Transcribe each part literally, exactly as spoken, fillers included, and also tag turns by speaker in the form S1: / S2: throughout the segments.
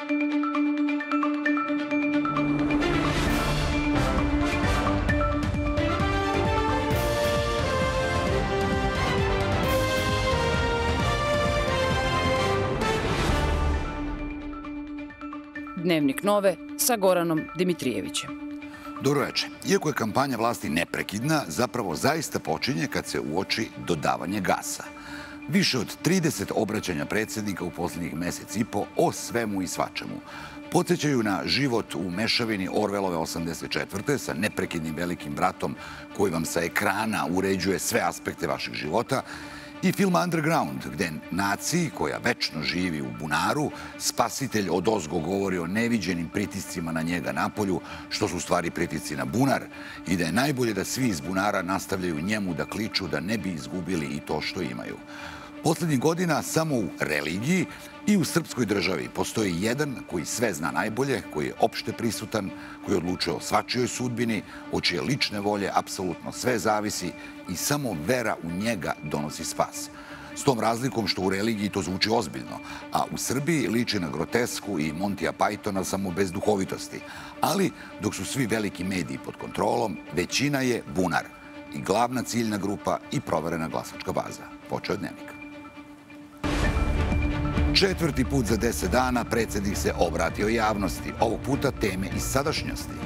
S1: Dnevnik Nove sa Goranom Dimitrijevićem.
S2: Dobro večer. Iako je kampanja vlasti neprekidna, zapravo zaista počinje kad se uoči dodavanje gasa. Više od trideset obraćanja predsjednika u posljednjih mesec i po o svemu i svačemu. Podsjećaju na život u mešavini Orvelove osamdeset četvrte sa neprekidnim velikim bratom koji vam sa ekrana uređuje sve aspekte vašeg života i film Underground, gde naciji koja večno živi u bunaru, spasitelj odozgo govori o neviđenim pritiscima na njega napolju, što su u stvari pritisci na bunar, i da je najbolje da svi iz bunara nastavljaju njemu da kliču da ne bi izgubili i to što imaju. Poslednjih godina samo u religiji i u srpskoj državi postoji jedan koji sve zna najbolje, koji je opšte prisutan, koji odlučuje o svačijoj sudbini, od čije lične volje apsolutno sve zavisi i samo vera u njega donosi spas. S tom razlikom što u religiji to zvuči ozbiljno, a u Srbiji liči na grotesku i Montija Pajtona samo bez duhovitosti. Ali, dok su svi veliki mediji pod kontrolom, većina je bunar i glavna ciljna grupa i proverena glasačka baza. Počeo Dnevnik. Četvrti put za deset dana predsjednik se obratio javnosti, ovog puta teme iz sadašnjosti.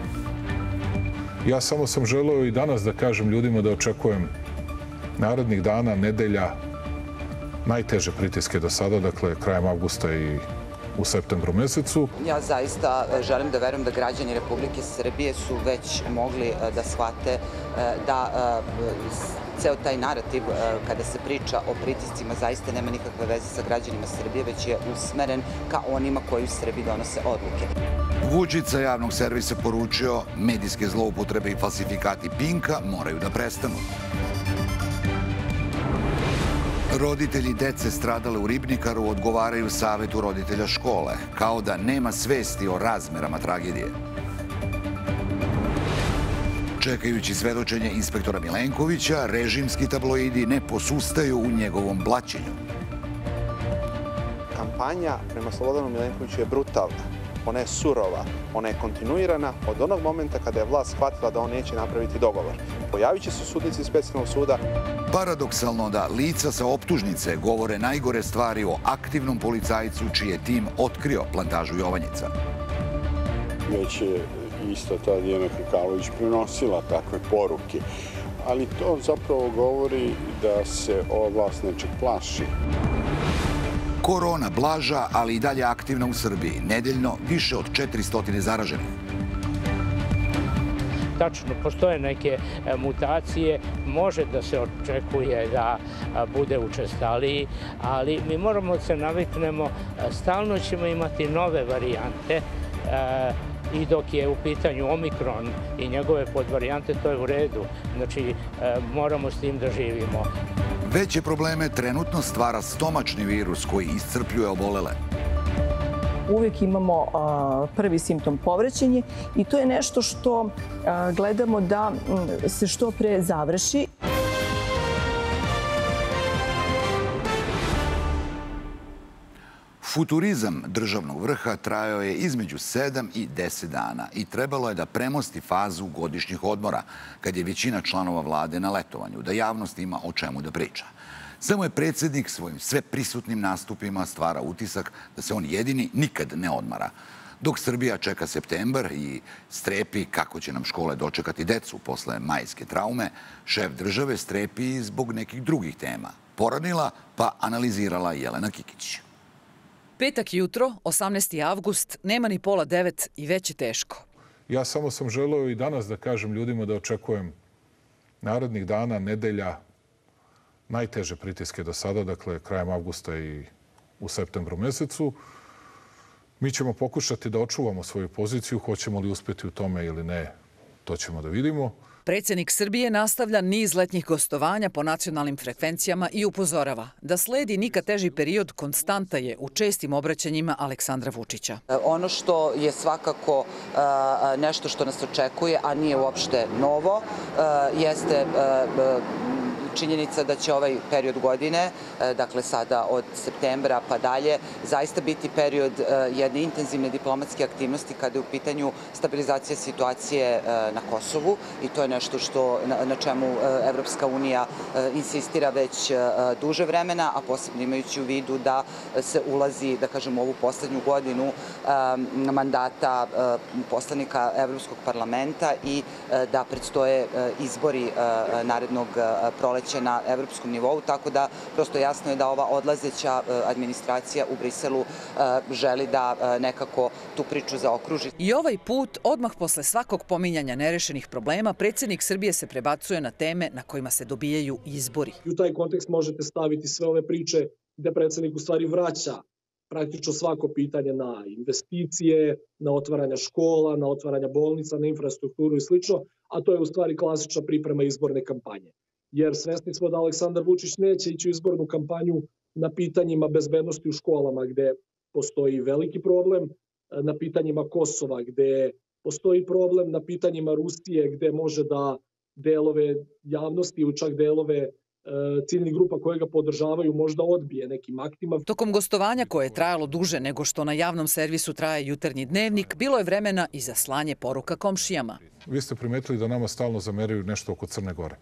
S3: Ja samo sam želeo i danas da kažem ljudima da očekujem narednih dana, nedelja, najteže pritiske do sada, dakle krajem avgusta i u septembru mesecu.
S4: Ja zaista želim da verujem da građani Republike Srbije su već mogli da shvate da ceo taj narativ kada se priča o pritiscima zaista nema nikakve veze sa građanima Srbije, već je usmeren ka onima koji u Srbiji donose odluke.
S2: Vučić javnog servisa poručio medijske zloupotrebe i falsifikati Pinka moraju da prestanu. Roditelji dece stradale u Ribnikaru odgovaraju savetu roditelja škole, kao da nema svesti o razmerama tragedije. Čekajući svedočenje inspektora Milenkovića, režimski tabloidi ne posustaju u njegovom blaćenju.
S5: Kampanja prema Slobodanu Milenkoviću je brutalna, ona je surova, ona je kontinuirana od onog momenta kada je vlast shvatila da on neće napraviti dogovor. Pojavit će se sudnici specijalnog suda.
S2: Paradoksalno da lica sa optužnice govore najgore stvari o aktivnom policajcu čiji je tim otkrio plantažu Jovanjica.
S6: Već je isto ta Dijana Hrkalović prenosila takve poruke, ali to zapravo govori da se ova vlast nečeg plaši.
S2: Korona blaža, ali i dalje aktivna u Srbiji. Nedeljno više od četiristo zaraženih.
S7: Tačno, postoje neke mutacije, može da se očekuje da bude učestaliji, ali mi moramo da se naviknemo, stalno ćemo imati nove varijante i dok je u pitanju Omikron i njegove podvarijante, to je u redu. Znači, moramo s tim da živimo.
S2: Veće probleme trenutno stvara stomačni virus koji iscrpljuje obolele.
S8: Uvijek imamo prvi simptom povraćanje i to je nešto što gledamo da se što pre završi.
S2: Futurizam državnog vrha trajao je između sedam i deset dana i trebalo je da premosti fazu godišnjih odmora, kad je većina članova vlade na letovanju, da javnost ima o čemu da priča. Samo je predsjednik svojim sve prisutnim nastupima stvara utisak da se on jedini nikad ne odmara. Dok Srbija čeka septembar i strepi kako će nam škole dočekati decu posle majske traume, šef države strepi i zbog nekih drugih tema. Poradila pa analizirala Jelena Kikić.
S1: Petak jutro, osamnaesti avgust, nema ni pola devet i već je teško.
S3: Ja samo sam želeo i danas da kažem ljudima da očekujem narednih dana, nedelja, najteže pritiske do sada, dakle krajem avgusta i u septembru mesecu. Mi ćemo pokušati da očuvamo svoju poziciju, hoćemo li uspjeti u tome ili ne, to ćemo da vidimo.
S1: Predsjednik Srbije nastavlja niz letnjih gostovanja po nacionalnim frekvencijama i upozorava da sledi nikad teži period konstanta je u čestim obraćanjima Aleksandra Vučića.
S4: Ono što je svakako nešto što nas očekuje, a nije uopšte novo, jeste činjenica da će ovaj period godine, dakle sada od septembra pa dalje, zaista biti period jedne intenzivne diplomatske aktivnosti kada je u pitanju stabilizacija situacije na Kosovu i to je nešto što, na čemu Evropska unija insistira već duže vremena, a posebno imajući u vidu da se ulazi, da kažem, u ovu poslednju godinu mandata poslanika Evropskog parlamenta i da predstoje izbori narednog proleća na evropskom nivou, tako da prosto jasno je da ova odlazeća administracija u Briselu želi da nekako tu priču zaokruži.
S1: I ovaj put, odmah posle svakog pominjanja nerešenih problema, predsjednik Srbije se prebacuje na teme na kojima se dobijaju izbori.
S9: I u taj kontekst možete staviti sve ove priče gde predsjednik u stvari vraća praktično svako pitanje na investicije, na otvaranja škola, na otvaranja bolnica, na infrastrukturu i slično, a to je u stvari klasična priprema izborne kampanje. Jer svesni smo da Aleksandar Vučić neće ići u izbornu kampanju na pitanjima bezbednosti u školama gde postoji veliki problem, na pitanjima Kosova gde postoji problem, na pitanjima Rusije gde može da delove javnosti ili čak delove ciljnih grupa koje ga podržavaju možda odbije nekim aktima.
S1: Tokom gostovanja koje je trajalo duže nego što na javnom servisu traje jutarnji dnevnik, bilo je vremena i za slanje poruka komšijama.
S3: Vi ste primetili da nama stalno zameraju nešto oko Crne Gore.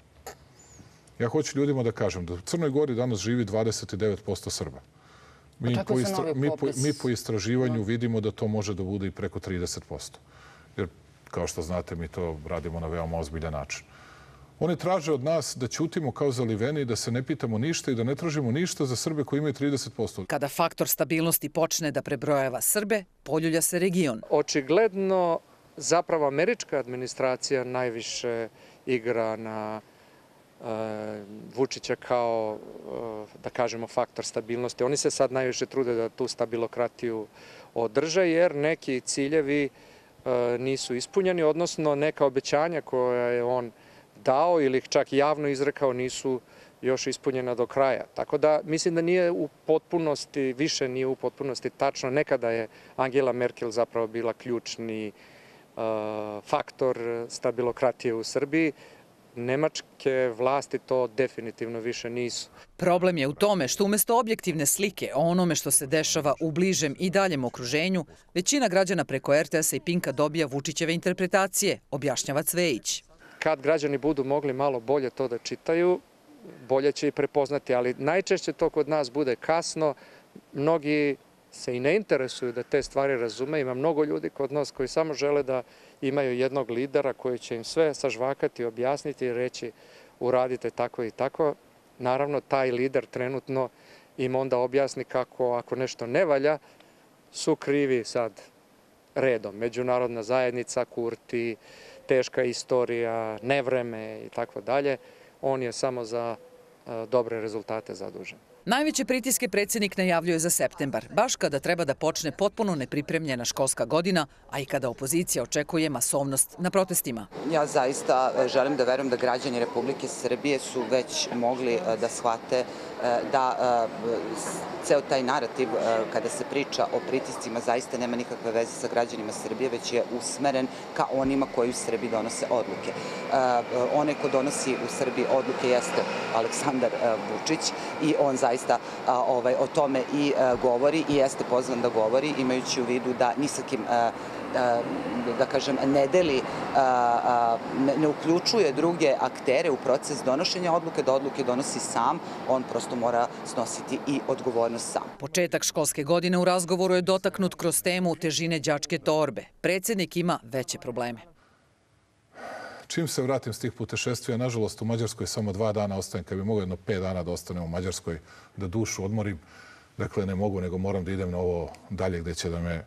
S3: Ja hoću ljudima da kažem da u Crnoj Gori danas živi dvadeset devet posto Srba. Mi, po, istra, mi, po, mi po istraživanju vidimo da to može da bude i preko trideset posto. Jer, kao što znate, mi to radimo na veoma ozbiljan način. Oni traže od nas da ćutimo kao zaliveni, da se ne pitamo ništa i da ne tražimo ništa za Srbe koji imaju trideset posto.
S1: Kada faktor stabilnosti počne da prebrojava Srbe, poljulja se region.
S10: Očigledno, zapravo američka administracija najviše igra na uh, Vučića kao, uh, da kažemo, faktor stabilnosti. Oni se sad najviše trude da tu stabilokratiju održe, jer neki ciljevi uh, nisu ispunjeni, odnosno neka obećanja koja je on dao ili ih čak javno izrekao nisu još ispunjena do kraja. Tako da mislim da nije u potpunosti, više nije u potpunosti tačno. Nekada je Angela Merkel zapravo bila ključni uh, faktor stabilokratije u Srbiji. Nemačke vlasti to definitivno više nisu.
S1: Problem je u tome što umjesto objektivne slike o onome što se dešava u bližem i daljem okruženju, većina građana preko er te esa i Pinka dobija Vučićeve interpretacije, objašnjava Cvejić.
S10: Kad građani budu mogli malo bolje to da čitaju, bolje će i prepoznati, ali najčešće to kod nas bude kasno. Mnogi se i ne interesuju da te stvari razume. Ima mnogo ljudi kod nas koji samo žele da imaju jednog lidera koji će im sve sažvakati, objasniti i reći uradite tako i tako. Naravno, taj lider trenutno im onda objasni kako ako nešto ne valja, su krivi sad redom. Međunarodna zajednica, Kurti, teška istorija, nevreme i tako dalje. On je samo za dobre rezultate zadužen.
S1: Najveće pritiske predsjednik najavljuje za septembar, baš kada treba da počne potpuno nepripremljena školska godina, a i kada opozicija očekuje masovnost na protestima.
S4: Ja zaista želim da verujem da građani Republike Srbije su već mogli da shvate da ceo taj narativ kada se priča o pritiscima zaista nema nikakve veze sa građanima Srbije, već je usmeren ka onima koji u Srbiji donose odluke. One ko donosi u Srbiji odluke jeste Aleksandar Vučić i on zaista ovaj, o tome i govori i jeste pozvan da govori, imajući u vidu da ni sa kim, da kažem, ne deli, ne uključuje druge aktere u proces donošenja odluke, da odluke donosi sam, on prosto mora snositi i odgovornost sam.
S1: Početak školske godine u razgovoru je dotaknut kroz temu težine đačke torbe. Predsjednik ima veće probleme.
S3: Čim se vratim s tih putešestvija, nažalost u Mađarskoj samo dva dana ostajem, kad bi mogo jedno pet dana da ostanem u Mađarskoj, da dušu odmorim. Dakle, ne mogu, nego moram da idem na ovo dalje gde će da me...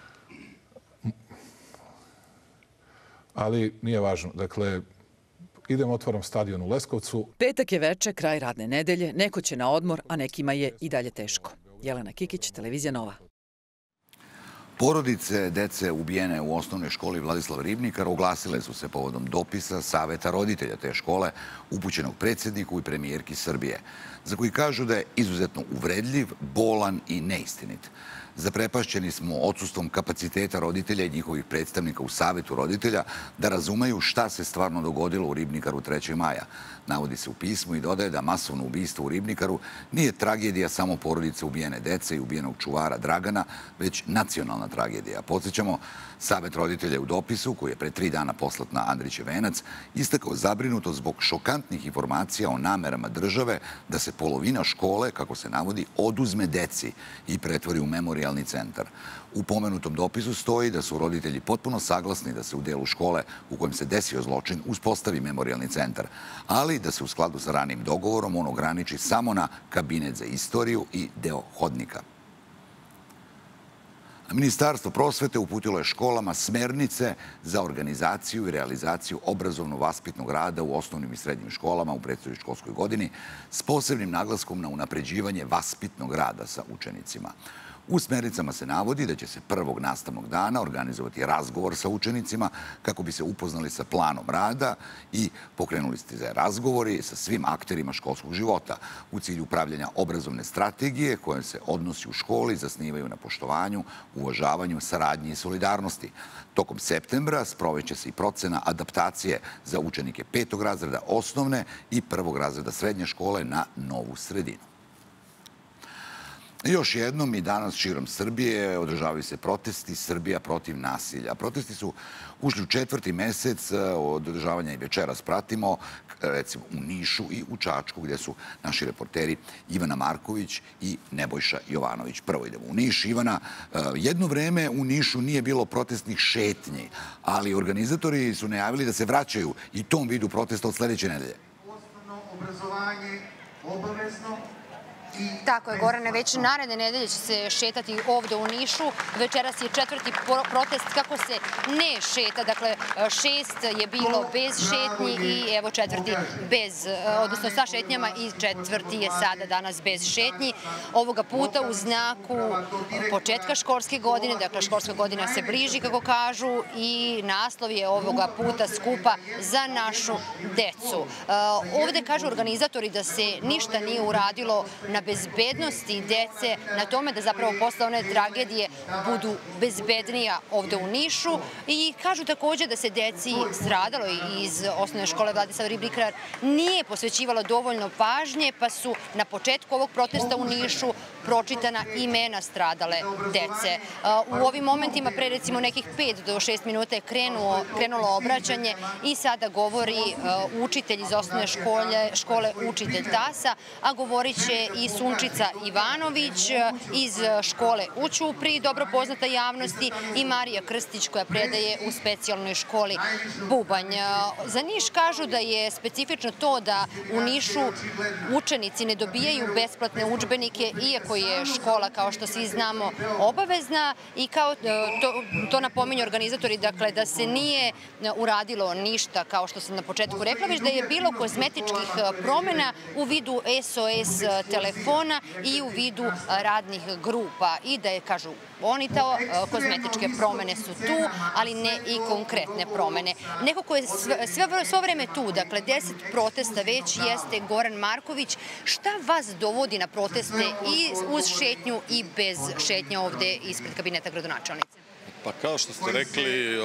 S3: Ali nije važno. Dakle, idem, otvaram stadion u Leskovcu.
S1: Petak je veče, kraj radne nedelje, neko će na odmor, a nekima je i dalje teško. Jelena Kikić, Televizija Nova.
S2: Porodice dece ubijene u osnovnoj školi Vladislav Ribnikar oglasile su se povodom dopisa Saveta roditelja te škole upućenog predsjedniku i premijerki Srbije, za koji kažu da je izuzetno uvredljiv, bolan i neistinit. Zaprepašćeni smo odsustvom kapaciteta roditelja i njihovih predstavnika u Savetu roditelja da razumeju šta se stvarno dogodilo u Ribnikaru trećeg maja. Navodi se u pismu i dodaje da masovno ubistvo u Ribnikaru nije tragedija samo porodice ubijene dece i ubijenog čuvara Dragana, već nacionalna tragedija. Podsjećamo, Savet roditelja je u dopisu, koji je pre tri dana poslat na Andrićev venac, istakao zabrinuto zbog šokantnih informacija o namerama države da se polovina škole, kako se navodi, oduzme deci i pretvori u memorijalni centar. U pomenutom dopisu stoji da su roditelji potpuno saglasni da se u delu škole u kojem se desio zločin uspostavi memorijalni centar, ali da se u skladu sa ranim dogovorom on ograniči samo na kabinet za istoriju i deo hodnika. Ministarstvo prosvete uputilo je školama smernice za organizaciju i realizaciju obrazovno-vaspitnog rada u osnovnim i srednjim školama u predstojećoj školskoj godini s posebnim naglaskom na unapređivanje vaspitnog rada sa učenicima. U smernicama se navodi da će se prvog nastavnog dana organizovati razgovor sa učenicima kako bi se upoznali sa planom rada i pokrenuli se razgovori sa svim akterima školskog života u cilju upravljanja obrazovne strategije koje se odnosi u školi zasnivaju na poštovanju, uvažavanju, saradnji i solidarnosti. Tokom septembra sproveće se i procena adaptacije za učenike petog razreda osnovne i prvog razreda srednje škole na novu sredinu. Još jednom i danas širom Srbije održavaju se protesti Srbija protiv nasilja. Protesti su ušli u četvrti mesec, od održavanja i večeras pratimo, recimo u Nišu i u Čačku, gdje su naši reporteri Ivana Marković i Nebojša Jovanović. Prvo idemo u Niš. Ivana, jedno vreme u Nišu nije bilo protestnih šetnji, ali organizatori su najavili da se vraćaju i tom vidu protesta od sledeće nedelje.
S11: Osnovno obrazovanje obavezno.
S12: Tako je, Gorane, već naredne nedelje će se šetati ovde u Nišu. Večeras je četvrti protest kako se ne šeta. Dakle, šest je bilo bez šetnji i evo četvrti bez, odnosno sa šetnjama i četvrti je sada danas bez šetnji. Ovoga puta u znaku početka školske godine, dakle školska godina se bliži, kako kažu, i naslov je ovoga puta skupa za našu decu. Ovde kažu organizatori da se ništa nije uradilo na bezbednosti dece, na tome da zapravo posle one tragedije budu bezbednija ovde u Nišu, i kažu takođe da se deci stradalo iz osnovne škole Vladislav Ribnikar nije posvećivalo dovoljno pažnje, pa su na početku ovog protesta u Nišu pročitana imena stradale dece. U ovim momentima pre recimo nekih pet do šest minuta je krenulo obraćanje i sada govori učitelj iz osnovne škole, učitelj Tasa, a govorit će i Sunčica Ivanović iz škole u Ćupriji, dobro poznata javnosti, i Marija Krstić koja predaje u specijalnoj školi Bubanj. Za Niš kažu da je specifično to da u Nišu učenici ne dobijaju besplatne udžbenike, iako je škola, kao što svi znamo, obavezna, i kao to napominju organizatori, dakle da se nije uradilo ništa, kao što sam na početku rekla, već da je bilo kozmetičkih promena u vidu S O S telefona i u vidu radnih grupa, i da je, kažu oni, to kozmetičke promene su tu, ali ne i konkretne promene. Neko ko je sve vreme tu, dakle deset protesta već, jeste Goran Marković. Šta vas dovodi na proteste i uz šetnju i bez šetnja ovde ispred kabineta gradonačelnice?
S13: Pa kao što ste rekli,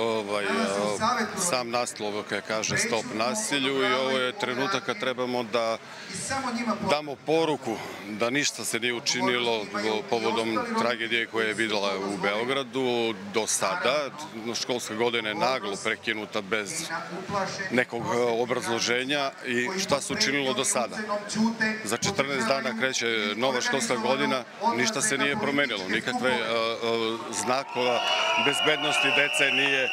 S13: sam naslov kaže stop nasilju, i ovo je trenutak kad trebamo da damo poruku da ništa se nije učinilo povodom tragedije koja je videla u Beogradu do sada. Školska godina je naglo prekinuta bez nekog obrazloženja, i šta se učinilo do sada? Za četrnaest dana kreće nova školska godina, ništa se nije promenilo, nikakve znakova bezbednosti dece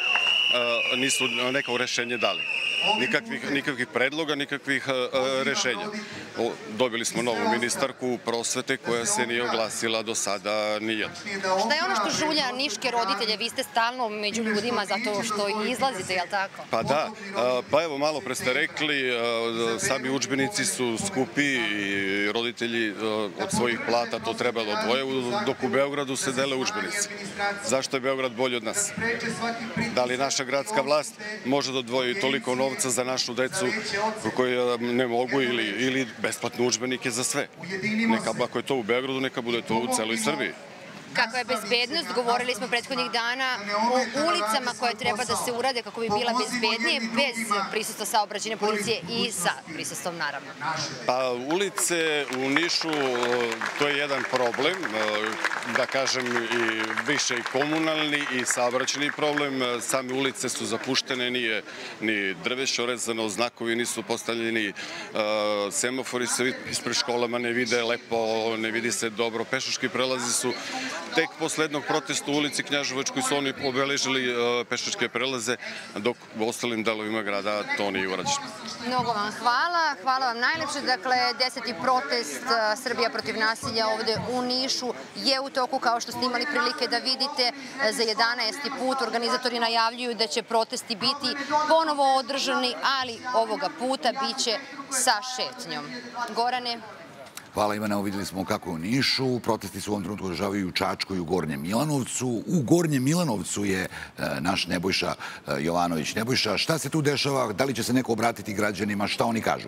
S13: nisu neko rešenje dali. Nikakvih predloga, nikakvih rešenja. Dobili smo novu ministarku prosvete koja se nije oglasila do sada nijedno.
S12: Šta je ono što žulja niške roditelje? Vi ste stalno među ljudima zato što izlazite, je li tako?
S13: Pa da, pa evo malo pre ste rekli, sami udžbenici su skupi i roditelji od svojih plata to treba da odvoje, dok u Beogradu se dele udžbenici. Zašto je Beograd bolji od nas? Da li naša gradska vlast može da odvoji toliko novca za našu decu koji ne mogu, ili besplatne udžbenike za sve? Neka, ako je to u Beogradu, neka bude to u celoj Srbiji.
S12: kakva je bezbednost. Govorili smo prethodnih dana o ulicama koje treba da se urade kako bi bila bezbednije, bez prisustva saobraćajne policije i sa prisustvom, naravno.
S13: Pa ulice u Nišu, to je jedan problem, da kažem i više i komunalni i saobraćajni problem. Same ulice su zapuštene, nije ni drveće orezano, znakovi nisu postavljeni, semafori se ispred školama ne vide lepo, ne vidi se dobro, pešački prelazi su. Tek posle jednog protesta u ulici Knjaževačkoj su oni obeležili pešačke prelaze, dok u ostalim delovima grada to nije urađeno.
S12: Mnogo vam hvala. Hvala vam najlepše. Dakle, deseti protest Srbija protiv nasilja ovde u Nišu je u toku, kao što ste imali prilike da vidite. Za jedanaesti put organizatori najavljuju da će protesti biti ponovo održani, ali ovoga puta biće sa šetnjom. Gorane?
S2: Hvala Ivana, uvidjeli smo kako u Nišu. Protesti su u ovom trenutku održavaju u Čačku i u Gornjem Milanovcu. U Gornjem Milanovcu je naš Nebojša Jovanović. Nebojša, šta se tu dešava? Da li će se neko obratiti građanima? Šta oni kažu?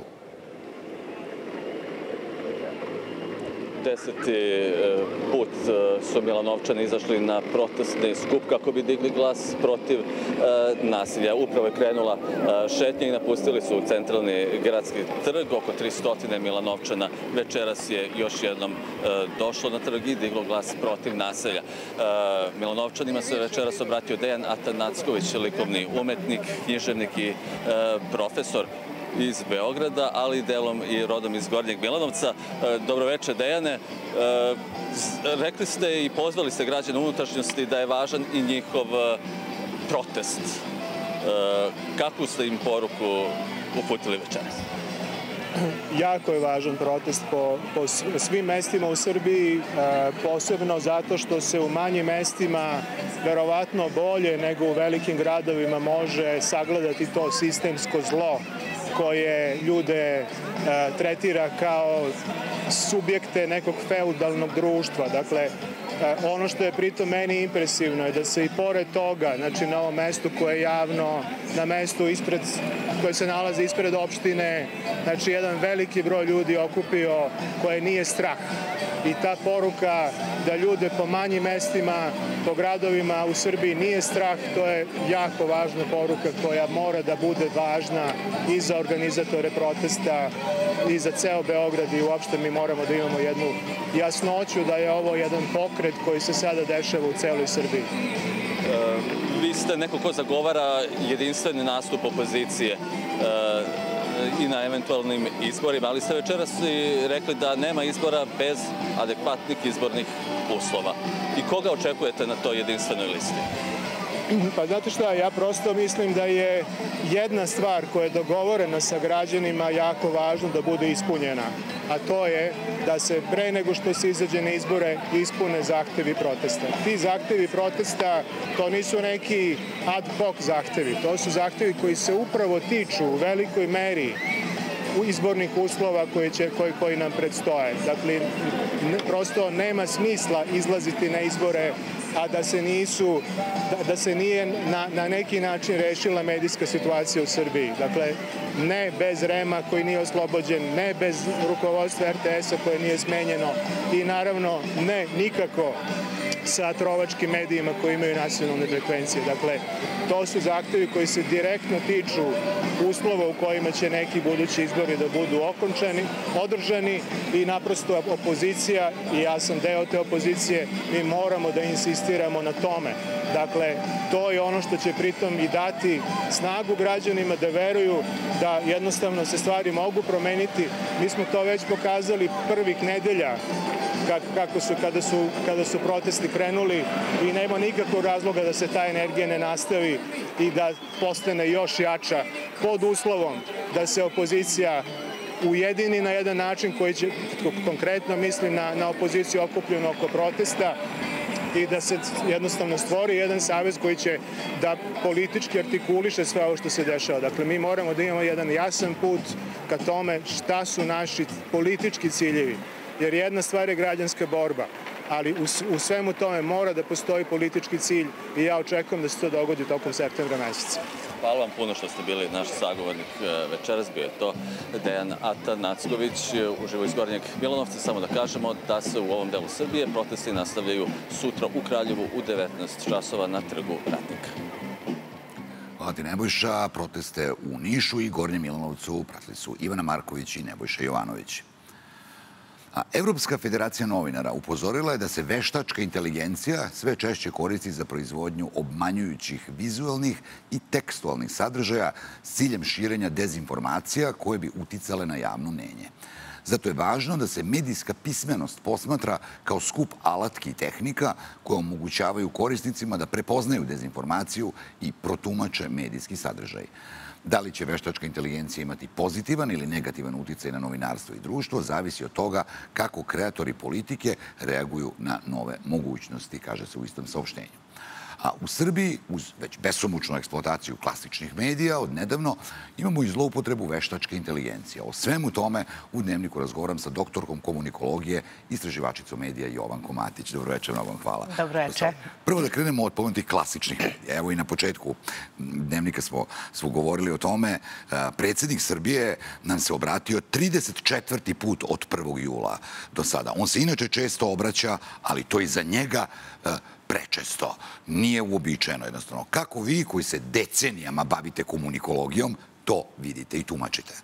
S14: Deseti put su Milanovčani izašli na protestni skup kako bi digli glas protiv nasilja. Upravo je krenula šetnja i napustili su centralni gradski trg. Oko tristo Milanovčana večeras je još jednom došlo na trg i diglo glas protiv nasilja. Milanovčanima se večeras obratio Dejan Atanacković, likovni umetnik, književnik i profesor iz Beograda, ali delom i rodom iz Gornjeg Milanovca. Dobroveče, Dejane. Rekli ste i pozvali ste građane unutrašnjosti da je važan i njihov protest. Kakvu ste im poruku uputili večeras?
S15: Jako je važan protest po, po svim mestima u Srbiji, posebno zato što se u manjim mestima verovatno bolje nego u velikim gradovima može sagledati to sistemsko zlo koje ljude tretira kao subjekte nekog feudalnog društva. Dakle, ono što je pritom meni impresivno je da se i pored toga, znači na ovom mestu koje je javno, na mestu ispred, koje se nalazi ispred opštine, znači jedan veliki broj ljudi okupio koje nije strah. I ta poruka da ljude po manjim mestima, po gradovima u Srbiji nije strah, to je jako važna poruka koja mora da bude važna i za organizatore protesta i za ceo Beograd i uopšte mi moramo da imamo jednu jasnoću da je ovo jedan pokret koji se sada dešava u celoj Srbiji.
S14: Vi ste neko ko zagovara jedinstveni nastup opozicije i na eventualnim izborima, ali ste večeras i rekli da nema izbora bez adekvatnih izbornih uslova. I koga očekujete na toj jedinstvenoj listi?
S15: Pa znate šta, ja prosto mislim da je jedna stvar koja je dogovorena sa građanima jako važno da bude ispunjena, a to je da se pre nego što se izađe na izbore ispune zahtevi protesta. Ti zahtevi protesta, to nisu neki ad hoc zahtevi, to su zahtevi koji se upravo tiču u velikoj meri izbornih uslova koji, će, koji, koji nam predstoje. Dakle, prosto nema smisla izlaziti na izbore a da se nisu, da, da se nije na, na neki način rešila medijska situacija u Srbiji. Dakle, ne bez REM-a koji nije oslobođen, ne bez rukovodstva R T S-a koje nije smenjeno i naravno ne nikako sa trovačkim medijima koji imaju nacionalne frekvencije. Dakle, to su zahtevi koji se direktno tiču uslova u kojima će neki budući izbori da budu okončani, održani i naprosto opozicija, i ja sam deo te opozicije, mi moramo da insistiramo na tome. Dakle, to je ono što će pritom i dati snagu građanima da veruju da jednostavno se stvari mogu promeniti. Mi smo to već pokazali prvih nedelja kako su, kada su, kada su protesti krenuli i nema nikakvog razloga da se ta energija ne nastavi i da postane još jača pod uslovom da se opozicija ujedini na jedan način koji će, konkretno mislim na, na opoziciju okupljenu oko protesta, i da se jednostavno stvori jedan savez koji će da politički artikuliše sve ovo što se dešava. Dakle, mi moramo da imamo jedan jasan put ka tome šta su naši politički ciljevi. Jer jedna stvar je građanska borba, ali u svemu tome mora da postoji politički cilj i ja očekujem da se to dogodi tokom septembra meseca.
S14: Hvala vam puno što ste bili naš sagovornik večeras. Bio je to Dejan Atanacković, uživo iz Gornjeg Milanovca. Samo da kažemo da se u ovom delu Srbije protesti nastavljaju sutra u Kraljevu u devetnaest časova na Trgu Radnika.
S2: Hvala ti, Nebojša. Proteste u Nišu i Gornjem Milanovcu pratili su Ivana Marković i Nebojša Jovanović. A Evropska federacija novinara upozorila je da se veštačka inteligencija sve češće koristi za proizvodnju obmanjujućih vizualnih i tekstualnih sadržaja s ciljem širenja dezinformacija koje bi uticale na javno mnjenje. Zato je važno da se medijska pismenost posmatra kao skup alatki i tehnika koje omogućavaju korisnicima da prepoznaju dezinformaciju i protumače medijski sadržaj. Da li će veštačka inteligencija imati pozitivan ili negativan uticaj na novinarstvo i društvo, zavisi od toga kako kreatori politike reaguju na nove mogućnosti, kaže se u istom saopštenju. A u Srbiji, uz već besomučnu eksploataciju klasičnih medija, odnedavno imamo i zloupotrebu veštačke inteligencije. O svemu tome u Dnevniku razgovaram sa doktorkom komunikologije, istraživačicom medija Jovankom Matić. Dobro večer, mnogo vam hvala.
S16: Dobro večer.
S2: Prvo da krenemo od pomenutih klasičnih medija. Evo i na početku Dnevnika smo, smo govorili o tome. Predsjednik Srbije nam se obratio trideset četvrti put od prvog jula do sada. On se inače često obraća, ali to i za njega prečesto. Nije uobičajeno jednostavno. Kako vi koji se decenijama bavite komunikologijom to vidite i tumačite?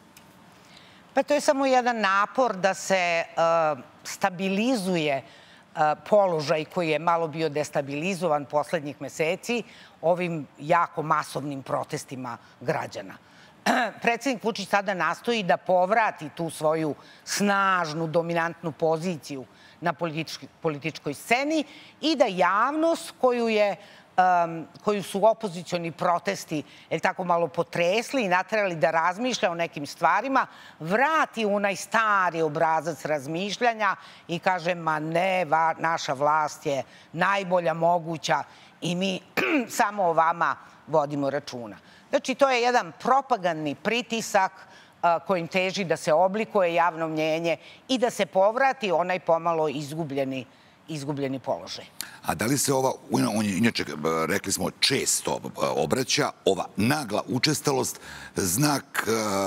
S16: Pa to je samo jedan napor da se uh, stabilizuje uh, položaj koji je malo bio destabilizovan poslednjih meseci ovim jako masovnim protestima građana. Predsjednik Vučić sada nastoji da povrati tu svoju snažnu, dominantnu poziciju na političkoj sceni i da javnost koju, je, um, koju su opozicioni protesti je tako malo potresli i naterali da razmišlja o nekim stvarima, vrati u onaj stari obrazac razmišljanja i kaže, ma ne, va, naša vlast je najbolja moguća i mi samo o vama vodimo računa. Znači, to je jedan propagandni pritisak kojim teži da se oblikuje javno mnjenje i da se povrati onaj pomalo izgubljeni, izgubljeni položaj.
S2: A da li se ova, on je inače, rekli smo, često obraća, ova nagla učestalost znak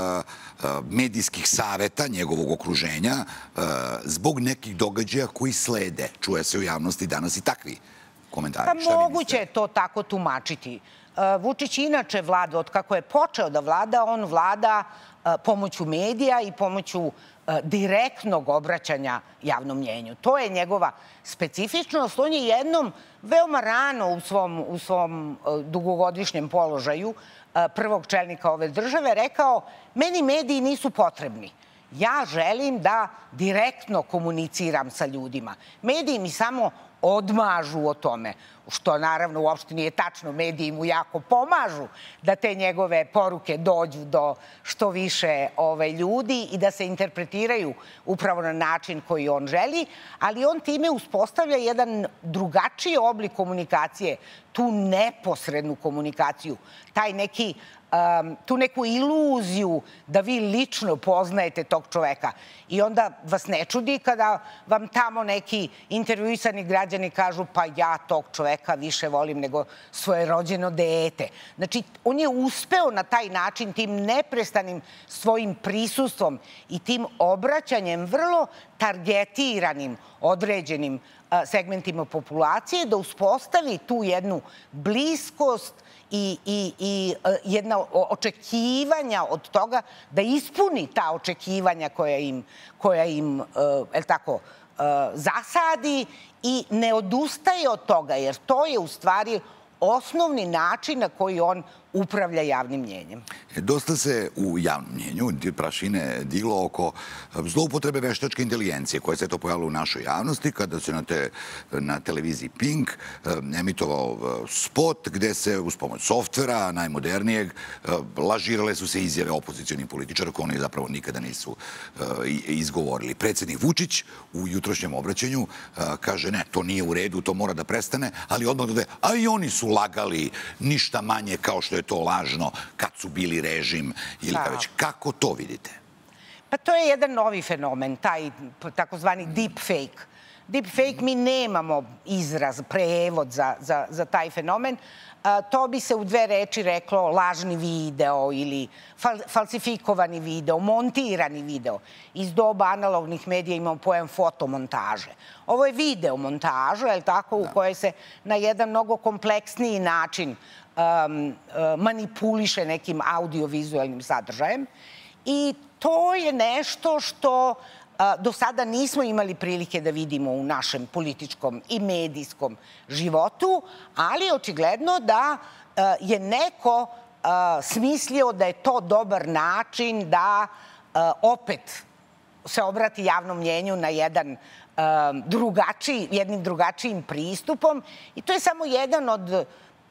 S2: medijskih saveta njegovog okruženja zbog nekih događaja koji slede? Čuje se u javnosti danas i takvi komentari.
S16: Pa moguće je to tako tumačiti. Vučić inače vlada, od kako je počeo da vlada, on vlada pomoću medija i pomoću direktnog obraćanja javnom mnjenju. To je njegova specifičnost. On je jednom veoma rano u svom, u svom dugogodišnjem položaju prvog čelnika ove države rekao, meni mediji nisu potrebni. Ja želim da direktno komuniciram sa ljudima. Mediji mi samo odmažu o tome, što naravno uopšte nije tačno. Mediji mu jako pomažu da te njegove poruke dođu do što više ove, ljudi i da se interpretiraju upravo na način koji on želi, ali on time uspostavlja jedan drugačiji oblik komunikacije, tu neposrednu komunikaciju, taj neki Um, tu neku iluziju da vi lično poznajete tog čoveka. I onda vas ne čudi kada vam tamo neki intervjuisani građani kažu pa ja tog čoveka više volim nego svoje rođeno dete. Znači, on je uspeo na taj način tim neprestanim svojim prisustvom i tim obraćanjem vrlo targetiranim, određenim segmentima populacije da uspostavi tu jednu bliskost i, i, i jedna očekivanja od toga da ispuni ta očekivanja koja im, koja im el tako, zasadi i ne odustaje od toga, jer to je u stvari osnovni način na koji on upravlja javnim mnjenjem.
S2: Dosta se u javnom mnjenju prašine diglo oko zloupotrebe veštačke inteligencije koja se to pojavila u našoj javnosti kada se na, te, na televiziji Pink emitovao spot gde se uz pomoć softvera najmodernijeg lažirale su se izjave opozicionih političara koje oni zapravo nikada nisu izgovorili. Predsjednik Vučić u jutrošnjem obraćanju kaže ne, to nije u redu, to mora da prestane, ali odmah dode, a i oni su lagali ništa manje kao što je to lažno kad su bili režim ili da. Već. Kako to vidite?
S16: Pa to je jedan novi fenomen, taj takozvani deep fake. deepfake mi nemamo izraz, prevod za, za, za taj fenomen. To bi se u dve reči reklo lažni video ili fal, falsifikovani video, montirani video. Iz doba analognih medija imamo pojam fotomontaže. Ovo je video montaža, je li tako, u kojoj se na jedan mnogo kompleksniji način um, manipuliše nekim audiovizualnim sadržajem. I to je nešto što do sada nismo imali prilike da vidimo u našem političkom i medijskom životu, ali očigledno da je neko smislio da je to dobar način da opet se obrati javnom mnjenju na jedan drugačiji, jednim drugačijim pristupom. I to je samo jedan od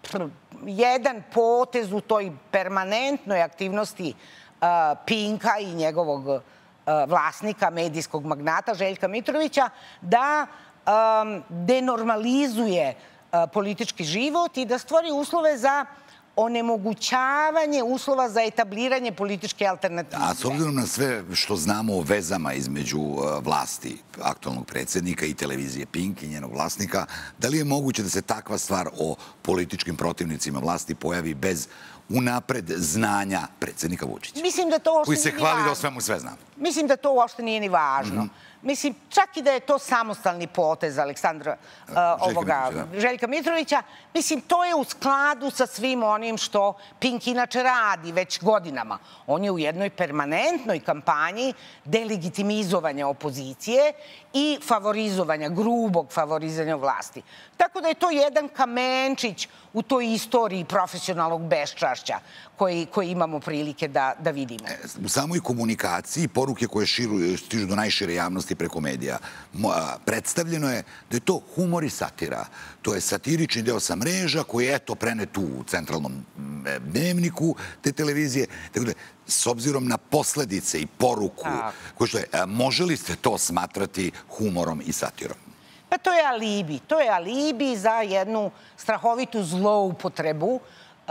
S16: jedan potez u toj permanentnoj aktivnosti Pinka i njegovog vlasnika, medijskog magnata Željka Mitrovića, da um, denormalizuje uh, politički život i da stvori uslove za onemogućavanje uslova za etabliranje političke alternative.
S2: A s obzirom na sve što znamo o vezama između uh, vlasti aktualnog predsjednika i televizije Pink i njenog vlasnika, da li je moguće da se takva stvar o političkim protivnicima vlasti pojavi bez unapred znanja predsjednika Vučića?
S16: Mislim da to uopšte
S2: koji se
S16: nije ni
S2: hvali
S16: važno.
S2: da o svemu sve zna.
S16: Mislim da to uopšte nije ni važno. Mislim, čak i da je to samostalni potez Aleksandra uh, ovoga Željka Mitrovića, mislim, to je u skladu sa svim onim što Pink inače radi već godinama. On je u jednoj permanentnoj kampanji delegitimizovanja opozicije i favorizovanja, grubog favorizovanja vlasti. Tako da je to jedan kamenčić u toj istoriji profesionalnog beščašća koji, koji imamo prilike da, da vidimo.
S2: U samoj komunikaciji, poruke koje širu, stižu do najšire javnosti preko medija, predstavljeno je da je to humor i satira. To je satirični deo sa mreža koji je eto prenet u centralnom dnevniku te televizije. Tako da, s obzirom na posledice i poruku, koje što je, može li se to smatrati humorom i satirom?
S16: Pa to je alibi. To je alibi za jednu strahovitu zloupotrebu,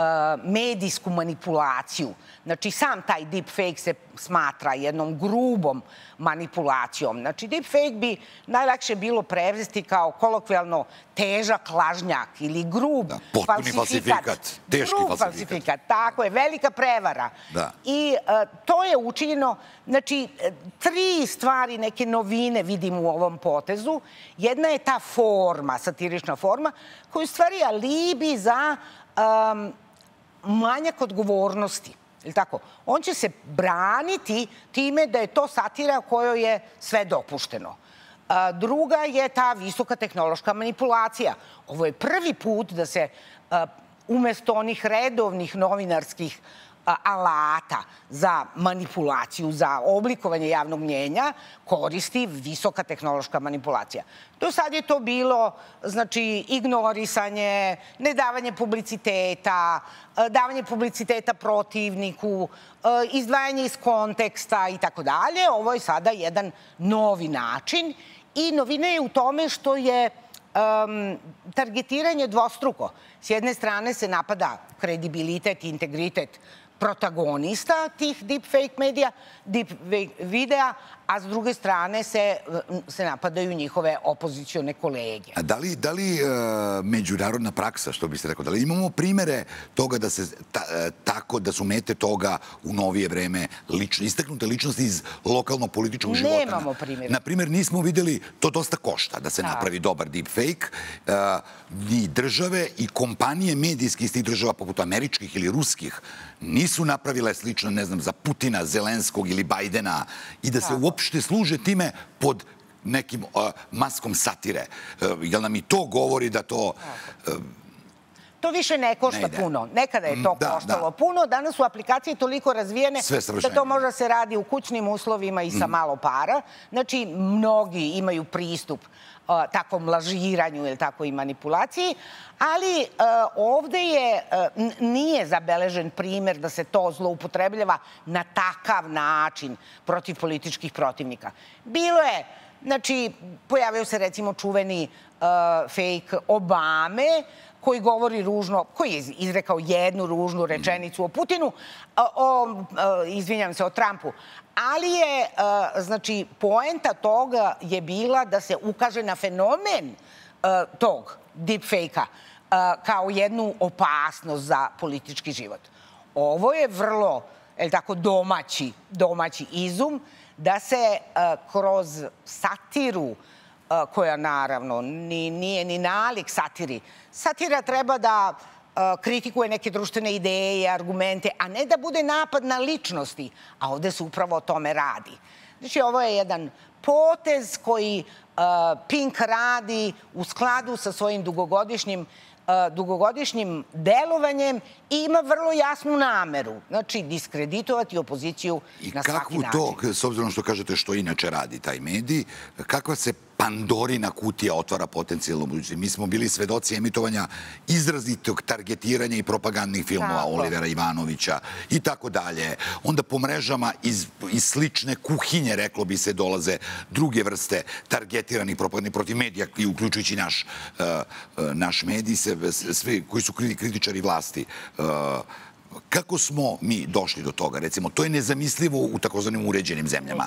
S16: medijsku manipulaciju. Znači, sam taj deepfake se smatra jednom grubom manipulacijom. Znači, deepfake bi najlakše bilo prevesti kao kolokvijalno težak lažnjak ili grub
S2: da, potpuni falsifikat. Teški
S16: grub
S2: falsifikat.
S16: falsifikat. Tako je, velika prevara.
S2: Da.
S16: I uh, to je učinjeno, znači, tri stvari, neke novine vidimo u ovom potezu. Jedna je ta forma, satirična forma, koja je u stvari alibi za um, manjak odgovornosti. Ili tako? On će se braniti time da je to satira kojoj je sve dopušteno. Druga je ta visoka tehnološka manipulacija. Ovo je prvi put da se umesto onih redovnih novinarskih alata za manipulaciju, za oblikovanje javnog mnjenja, koristi visoka tehnološka manipulacija. Do sad je to bilo, znači, ignorisanje, nedavanje publiciteta, davanje publiciteta protivniku, izdvajanje iz konteksta i tako dalje. Ovo je sada jedan novi način i novina je u tome što je Um, targetiranje dvostruko. S jedne strane se napada kredibilitet i integritet protagonista tih deepfake medija, deepfake videa, a s druge strane se, se napadaju njihove opozicione kolege.
S2: A da li, da li e, međunarodna praksa, što biste rekao, da li imamo primere toga da se ta, e, tako da su mete toga u novije vreme lično, istaknute ličnosti iz lokalno-političkog života?
S16: Nemamo primjera.
S2: Na primjer, nismo vidjeli, to dosta košta da se napravi dobar deepfake. E, ni države i kompanije medijske iz tih država, poput američkih ili ruskih, nisu napravile slično, ne znam, za Putina, Zelenskog ili Bajdena i da se uopšte služe time pod nekim uh, maskom satire. Uh, jel nam i to govori da to... Uh,
S16: to više ne košta
S2: ne
S16: puno. Nekada je to da, koštalo da. puno. Danas su aplikacije toliko razvijene da to može se radi u kućnim uslovima i sa mm. malo para. Znači, mnogi imaju pristup uh, takvom lažiranju ili tako i manipulaciji, ali uh, ovde je, uh, nije zabeležen primjer da se to zloupotrebljava na takav način protiv političkih protivnika. Bilo je, znači, pojavio se recimo čuveni uh, fake Obame, koji govori ružno, koji je izrekao jednu ružnu rečenicu o Putinu, o, izvinjam se, o Trumpu. Ali je, znači, poenta toga je bila da se ukaže na fenomen tog deepfake-a kao jednu opasnost za politički život. Ovo je vrlo, je li tako, domaći, domaći izum da se kroz satiru, koja naravno nije ni nalik satiri. Satira treba da kritikuje neke društvene ideje, argumente, a ne da bude napad na ličnosti, a ovde se upravo o tome radi. Znači, ovo je jedan potez koji Pink radi u skladu sa svojim dugogodišnjim dugogodišnjim delovanjem i ima vrlo jasnu nameru. Znači, diskreditovati opoziciju na svaki način.
S2: I kakvu to, s obzirom što kažete što inače radi taj medij, kakva se Pandorina kutija otvara potencijalno budućnosti? Mi smo bili svedoci emitovanja izrazitog targetiranja i propagandnih filmova Olivera Ivanovića i tako dalje. Onda po mrežama iz slične kuhinje, reklo bi se, dolaze druge vrste targetiranih propagandnih protiv medija, uključujući naš medij, svi koji su kritičari vlasti. Kako smo mi došli do toga? Recimo, to je nezamislivo u takozvanim uređenim zemljama.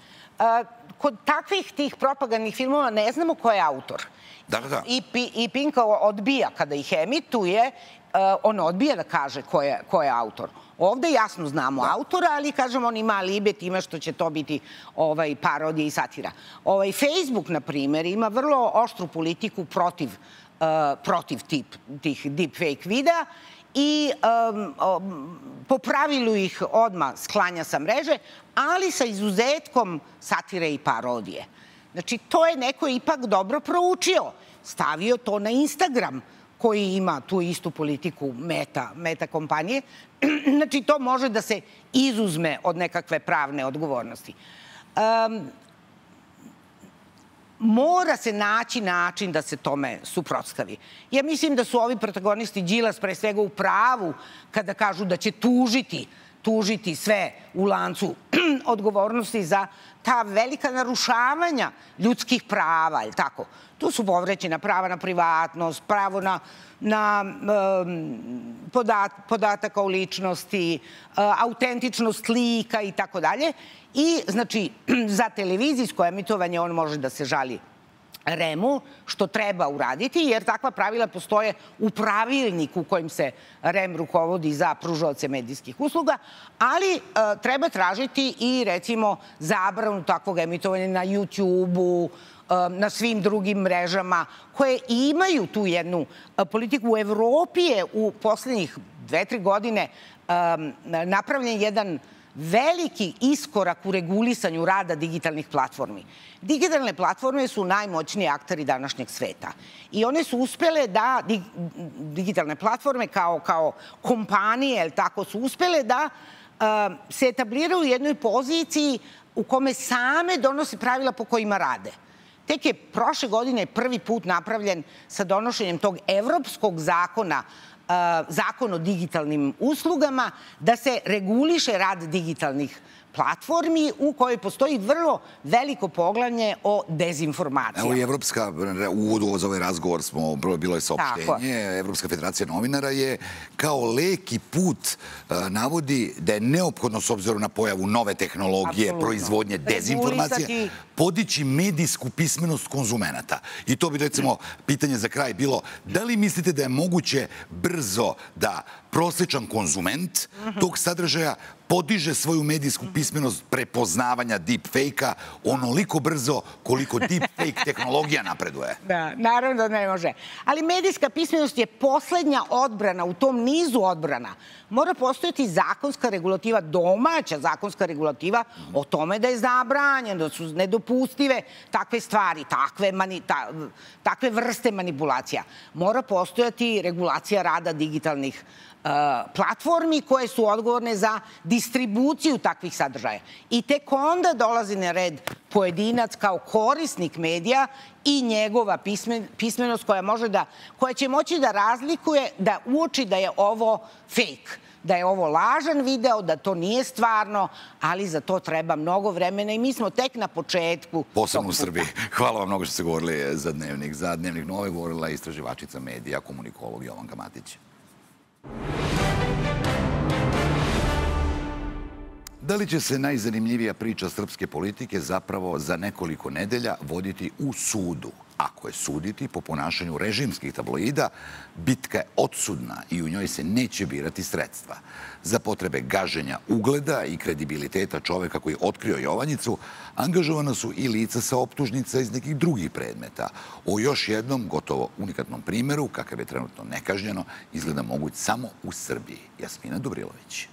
S16: Kod takvih tih propagandnih filmova ne znamo ko je autor.
S2: Da, da, da.
S16: I Pink odbija kada ih emituje, on odbija da kaže ko je autor. Ovde jasno znamo autora, ali kažem, on ima alibe time što će to biti parodija i satira. Facebook, na primjer, ima vrlo oštru politiku protiv tih deepfake videa i po pravilu ih odmah sklanja sa mreže, ali sa izuzetkom satire i parodije. Znači, to je neko ipak dobro proučio. Stavio to na Instagram, koji ima tu istu politiku meta kompanije. Znači, to može da se izuzme od nekakve pravne odgovornosti. Mora se naći način da se tome suprotstavi. Ja mislim da su ovi protagonisti, Đilas pre svega, u pravu kada kažu da će tužiti tužiti sve u lancu odgovornosti za ta velika narušavanja ljudskih prava, je li tako? Tu su povređena prava na privatnost, pravo na podataka o ličnosti, autentičnost slika i tako dalje. I, znači, za televizijsko emitovanje on može da se žali REM-u, što treba uraditi, jer takva pravila postoje u pravilniku kojim se REM rukovodi za pružaoce medijskih usluga, ali treba tražiti i, recimo, zabranu takvog emitovanja na YouTube-u, na svim drugim mrežama, koje imaju tu jednu politiku. U Evropi je u poslednjih dve, tri godine napravljen jedan veliki iskorak u regulisanju rada digitalnih platformi. Digitalne platforme su najmoćniji akteri današnjeg sveta. I one su uspele da, digitalne platforme kao kompanije, tako su uspele da se etabliraju u jednoj poziciji u kome same donose pravila po kojima rade. Tek je prošle godine prvi put napravljen sa donošenjem tog evropskog zakona, zakon o digitalnim uslugama, da se reguliše rad digitalnih platformi u kojoj postoji vrlo veliko poglavlje o dezinformacijama.
S2: Evo i Evropska, u uvodu za ovaj razgovor smo, bilo je saopštenje, Evropska federacija novinara je kao lek i put navodi da je neophodno, s obzirom na pojavu nove tehnologije, proizvodnje dezinformacije, podići medijsku pismenost konzumenata. I to bi, recimo, pitanje za kraj bilo, da li mislite da je moguće brzo da prosječan konzument tog sadržaja podiže svoju medijsku pismenost prepoznavanja deepfake-a onoliko brzo koliko deepfake tehnologija napreduje?
S16: Da, naravno da ne može. Ali medijska pismenost je poslednja odbrana u tom nizu odbrana. Mora postojati zakonska regulativa, domaća zakonska regulativa o tome da je zabranjeno, da su nedopustive takve stvari, takve vrste manipulacija. Mora postojati regulacija rada digitalnih platformi koje su odgovorne za distribuciju takvih sadržaja. I tek onda dolazi na red pojedinac kao korisnik medija i njegova pismenost koja može da, koja će moći da razlikuje, da uoči da je ovo fake, da je ovo lažan video, da to nije stvarno, ali za to treba mnogo vremena i mi smo tek na početku.
S2: Posebno u Srbiji. Hvala vam mnogo što ste govorili za Dnevnik. Za Dnevnik Nove govorila istraživačica medija, komunikolog Jovanka Matić. Da li će se najzanimljivija priča srpske politike zapravo za nekoliko nedelja voditi u sudu? Ako je suditi po ponašanju režimskih tabloida, bitka je odsudna i u njoj se neće birati sredstva. Za potrebe gaženja ugleda i kredibiliteta čoveka koji je otkrio Jovanjicu, angažovana su i lica sa optužnica iz nekih drugih predmeta. O još jednom, gotovo unikatnom primjeru, kakav je trenutno nekažnjeno, izgleda moguć samo u Srbiji. Jasmina Dobrilović.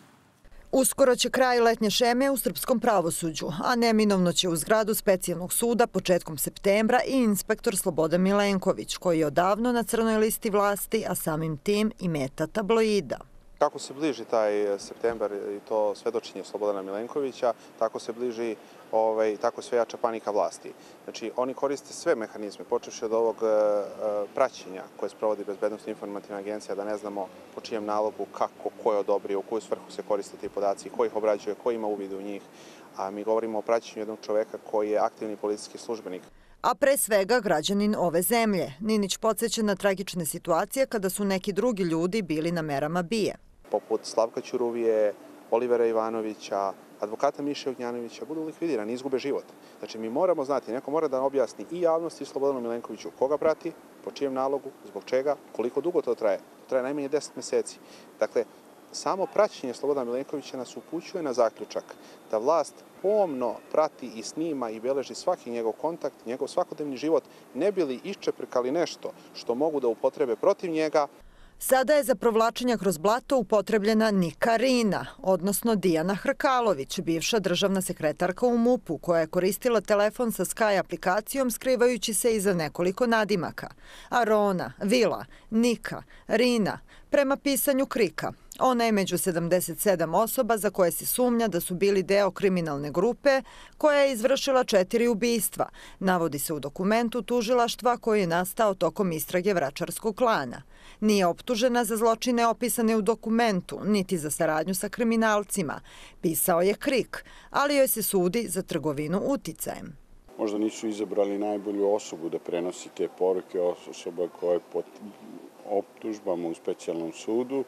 S17: Uskoro će kraj letnje šeme u srpskom pravosuđu, a neminovno će u zgradu specijalnog suda početkom septembra i inspektor Slobodan Milenković, koji je odavno na crnoj listi vlasti, a samim tim i meta tabloida.
S5: Kako se bliži taj septembar i to svedočenje Slobodana Milenkovića, tako se bliži, ovaj, tako sve jača panika vlasti. Znači, oni koriste sve mehanizme, počevši od ovog e, praćenja koje sprovodi Bezbednosna informativna agencija, da ne znamo po čijem nalogu, kako, ko je odobrio, u koju svrhu se koriste ti podaci, ko ih obrađuje, ko ima uvid u njih. A mi govorimo o praćenju jednog čoveka koji je aktivni policijski službenik.
S17: A pre svega građanin ove zemlje. Ninić podsjeća na tragične situacije kada su neki drugi ljudi bili na merama bije.
S5: Poput Slavka Ćuruvije, Olivera Ivanovića, advokata Miše Ognjanovića, budu likvidirani, izgube život. Znači, mi moramo znati, neko mora da objasni i javnosti i Slobodanu Milenkoviću koga prati, po čijem nalogu, zbog čega, koliko dugo to traje. To traje najmanje deset meseci. Dakle, samo praćenje Slobodana Milenkovića nas upućuje na zaključak da vlast pomno prati i snima i beleži svaki njegov kontakt, njegov svakodnevni život, ne bi li iščeprkali nešto što mogu da upotrebe protiv njega.
S17: Sada je za provlačenja kroz blato upotrebljena Nika Rina, odnosno Dijana Hrkalović, bivša državna sekretarka u MUP-u, koja je koristila telefon sa Sky aplikacijom skrivajući se iza nekoliko nadimaka. Arona, Vila, Nika, Rina, prema pisanju Krika. Ona je među sedamdeset sedam osoba za koje se sumnja da su bili deo kriminalne grupe koja je izvršila četiri ubistva. Navodi se u dokumentu tužilaštva koji je nastao tokom istrage Vračarskog klana. Nije optužena za zločine opisane u dokumentu, niti za saradnju sa kriminalcima. Pisao je Krik, ali joj se sudi za trgovinu uticajem.
S6: Možda nisu izabrali najbolju osobu da prenosi te poruke, osoba koja je pod optužbama u specijalnom sudu,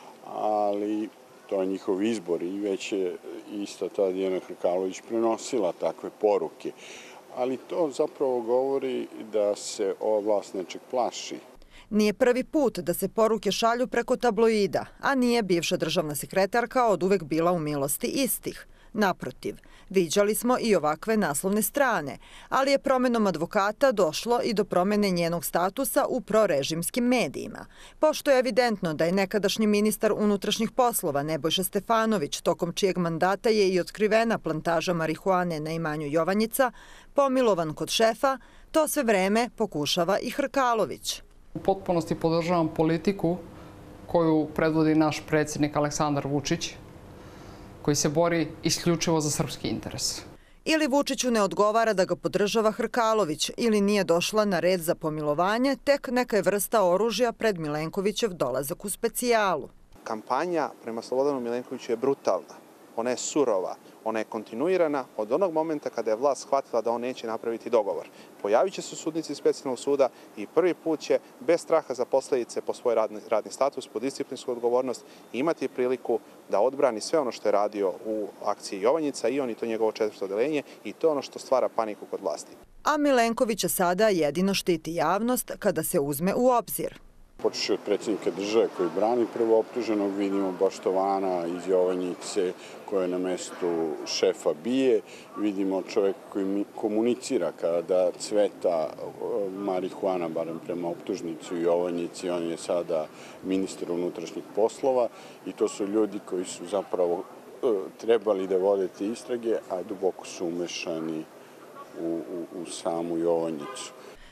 S6: ali to je njihov izbor i već je ista ta Dijana Hrkalović prenosila takve poruke. Ali to zapravo govori da se ova vlast nečeg plaši.
S17: Nije prvi put da se poruke šalju preko tabloida, a nije bivša državna sekretarka od uvek bila u milosti istih. Naprotiv, viđali smo i ovakve naslovne strane, ali je promenom advokata došlo i do promene njenog statusa u prorežimskim medijima. Pošto je evidentno da je nekadašnji ministar unutrašnjih poslova Nebojša Stefanović, tokom čijeg mandata je i otkrivena plantaža marihuane na imanju Jovanjica, pomilovan kod šefa, to sve vreme pokušava i Hrkalović.
S18: U potpunosti podržavam politiku koju predvodi naš predsjednik Aleksandar Vučić, koji se bori isključivo za srpski interes.
S17: Ili Vučiću ne odgovara da ga podržava Hrkalović, ili nije došla na red za pomilovanje, tek neka je vrsta oružja pred Milenkovićev dolazak u specijalu.
S5: Kampanja prema Slobodanu Milenkoviću je brutalna, ona je surova, ona je kontinuirana od onog momenta kada je vlast shvatila da on neće napraviti dogovor. Pojavit će se sudnici specijalnog suda i prvi put će, bez straha za posledice po svoj radni, radni status, po disciplinsku odgovornost, imati priliku da odbrani sve ono što je radio u akciji Jovanjica i on i to njegovo četvrto odeljenje i to je ono što stvara paniku kod vlasti.
S17: A Milenkovića sada jedino štiti javnost kada se uzme u obzir.
S6: Počeši od predsjednika države koji brani prvo optuženog, vidimo Baštovana iz Jovanjice koja je na mestu šefa bije, vidimo čovjek koji komunicira kada cveta marihuana, barem prema optužnici u Jovanjici, on je sada ministar unutrašnjih poslova i to su ljudi koji su zapravo trebali da vode te istrage, a duboko su umešani u, u, u samu Jovanjicu.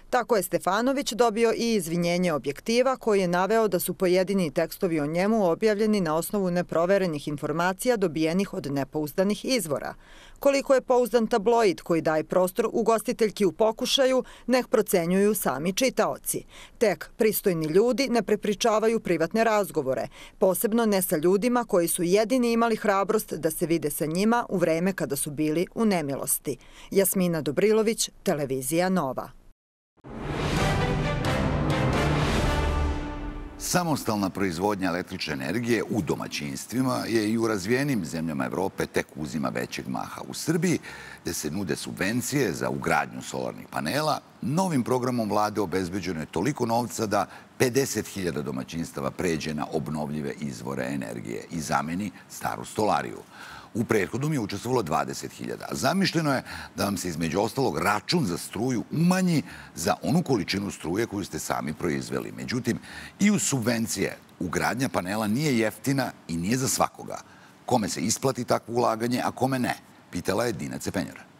S17: Tako je Stefanović dobio i izvinjenje Objektiva koji je naveo da su pojedini tekstovi o njemu objavljeni na osnovu neproverenih informacija dobijenih od nepouzdanih izvora. Koliko je pouzdan tabloid koji daje prostor ugostiteljki u pokušaju, nek procenjuju sami čitaoci. Tek pristojni ljudi ne prepričavaju privatne razgovore, posebno ne sa ljudima koji su jedini imali hrabrost da se vide sa njima u vreme kada su bili u nemilosti. Jasmina Dobrilović, Televizija Nova.
S2: Samostalna proizvodnja električne energije u domaćinstvima je i u razvijenim zemljama Evrope tek uzima većeg maha. U Srbiji, gde se nude subvencije za ugradnju solarnih panela, novim programom vlade obezbeđeno je toliko novca da pedeset hiljada domaćinstava pređe na obnovljive izvore energije i zameni staru stolariju. U prethodnom je učestvovalo dvadeset hiljada. Zamišljeno je da vam se između ostalog račun za struju umanji za onu količinu struje koju ste sami proizveli. Međutim, i uz subvencije ugradnja panela nije jeftina i nije za svakoga. Kome se isplati takvo ulaganje, a kome ne? Pitala je Dina Cepenjara.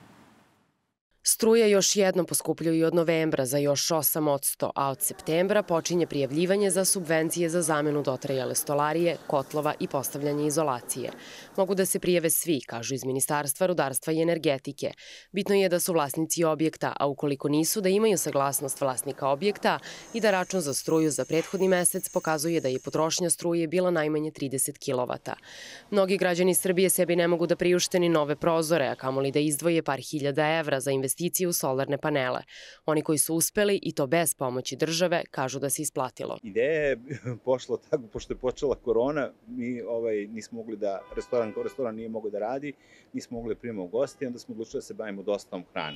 S19: Struja još jednom poskupljuje od novembra za još osam posto, a od septembra počinje prijavljivanje za subvencije za zamenu dotrajale stolarije, kotlova i postavljanje izolacije. Mogu da se prijave svi, kažu iz Ministarstva rudarstva i energetike. Bitno je da su vlasnici objekta, a ukoliko nisu, da imaju saglasnost vlasnika objekta i da račun za struju za prethodni mesec pokazuje da je potrošnja struje bila najmanje trideset kilovata. Mnogi građani Srbije sebi ne mogu da priušte ni nove prozore, a kamoli da izdvoje par hiljada evra za investicije u solarne panele. Oni koji su uspeli, i to bez pomoći države, kažu da se isplatilo.
S20: Ideja je pošla tako, pošto je počela korona, mi ovaj, nismo mogli da, restoran kao restoran nije mogao da radi, nismo mogli da primamo goste i onda smo odlučili da se bavimo dostavom hrane.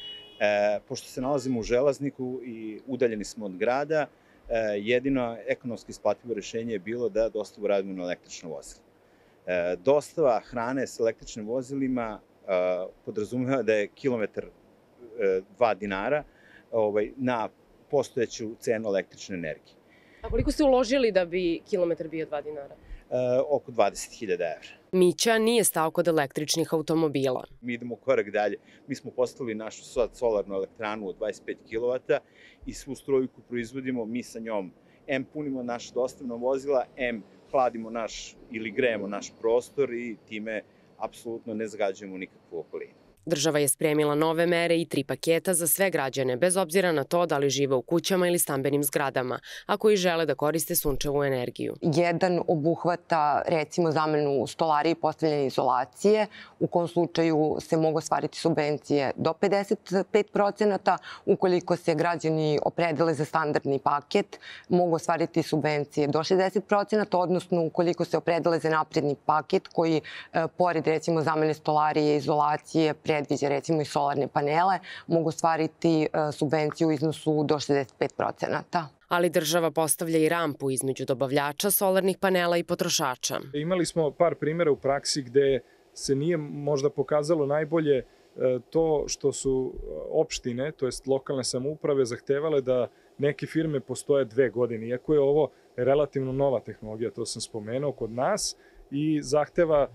S20: E, pošto se nalazimo u Železniku i udaljeni smo od grada, e, jedino ekonomski isplativo rešenje je bilo da dostavu radimo na električno vozilo. E, dostava hrane sa električnim vozilima e, podrazumeva da je kilometar dva dinara ovaj, na postojeću cenu električne energije.
S19: A koliko ste uložili da bi kilometar bio dva dinara?
S20: E, oko dvadeset hiljada evra.
S19: Mića nije stao kod električnih automobila.
S20: Mi idemo korak dalje. Mi smo postavili našu sad solarnu elektranu od dvadeset pet kilovata i svu struju koju proizvodimo, mi sa njom em punimo naša dostavna vozila, em hladimo naš ili grejemo naš prostor i time apsolutno ne zagađujemo nikakvu okolinu.
S19: Država je spremila nove mere i tri paketa za sve građane, bez obzira na to da li žive u kućama ili stambenim zgradama, a koji žele da koriste sunčevu energiju.
S21: Jedan obuhvata, recimo, zamenu stolarije i postavljanje izolacije, u kom slučaju se mogu ostvariti subvencije do pedeset pet procenata. Ukoliko se građani opredele za standardni paket, mogu ostvariti subvencije do šezdeset procenata, odnosno ukoliko se opredele za napredni paket koji, pored, recimo, zamene stolarije i izolacije, predviđa recimo i solarne panele, mogu ostvariti subvenciju u iznosu do šezdeset pet procenata.
S19: Ali država postavlja i rampu između dobavljača solarnih panela i potrošača.
S22: Imali smo par primjera u praksi gde se nije možda pokazalo najbolje to što su opštine, to jest lokalne samouprave, zahtevale da neke firme postoje dve godine. Iako je ovo relativno nova tehnologija, to sam spomenuo kod nas, i zahteva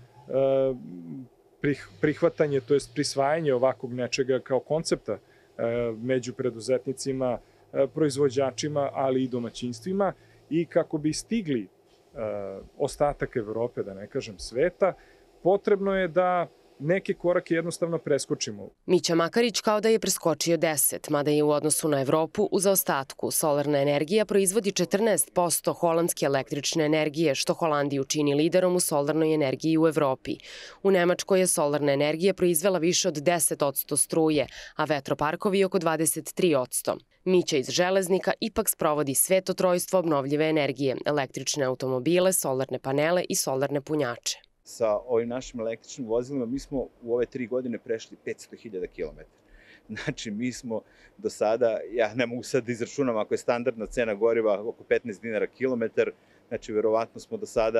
S22: prihvatanje, to jest prisvajanje ovakvog nečega kao koncepta među preduzetnicima, proizvođačima, ali i domaćinstvima, i kako bi stigli ostatak Evrope, da ne kažem sveta, potrebno je da neke korake jednostavno preskočimo.
S19: Mića Makarić kao da je preskočio deset, mada je u odnosu na Evropu u zaostatku. Solarna energija proizvodi četrnaest posto holandske električne energije, što Holandiju čini liderom u solarnoj energiji u Evropi. U Nemačkoj je solarna energija proizvela više od deset posto struje, a vetroparkovi oko dvadeset tri posto. Mića iz Železnika ipak sprovodi sveto trojstvo obnovljive energije, električne automobile, solarne panele i solarne punjače.
S20: Sa ovim našim električnim vozilima mi smo u ove tri godine prešli petsto hiljada kilometara. Znači, mi smo do sada, ja ne mogu sad da izračunam, ako je standardna cena goriva oko petnaest dinara kilometar, znači, verovatno smo do sada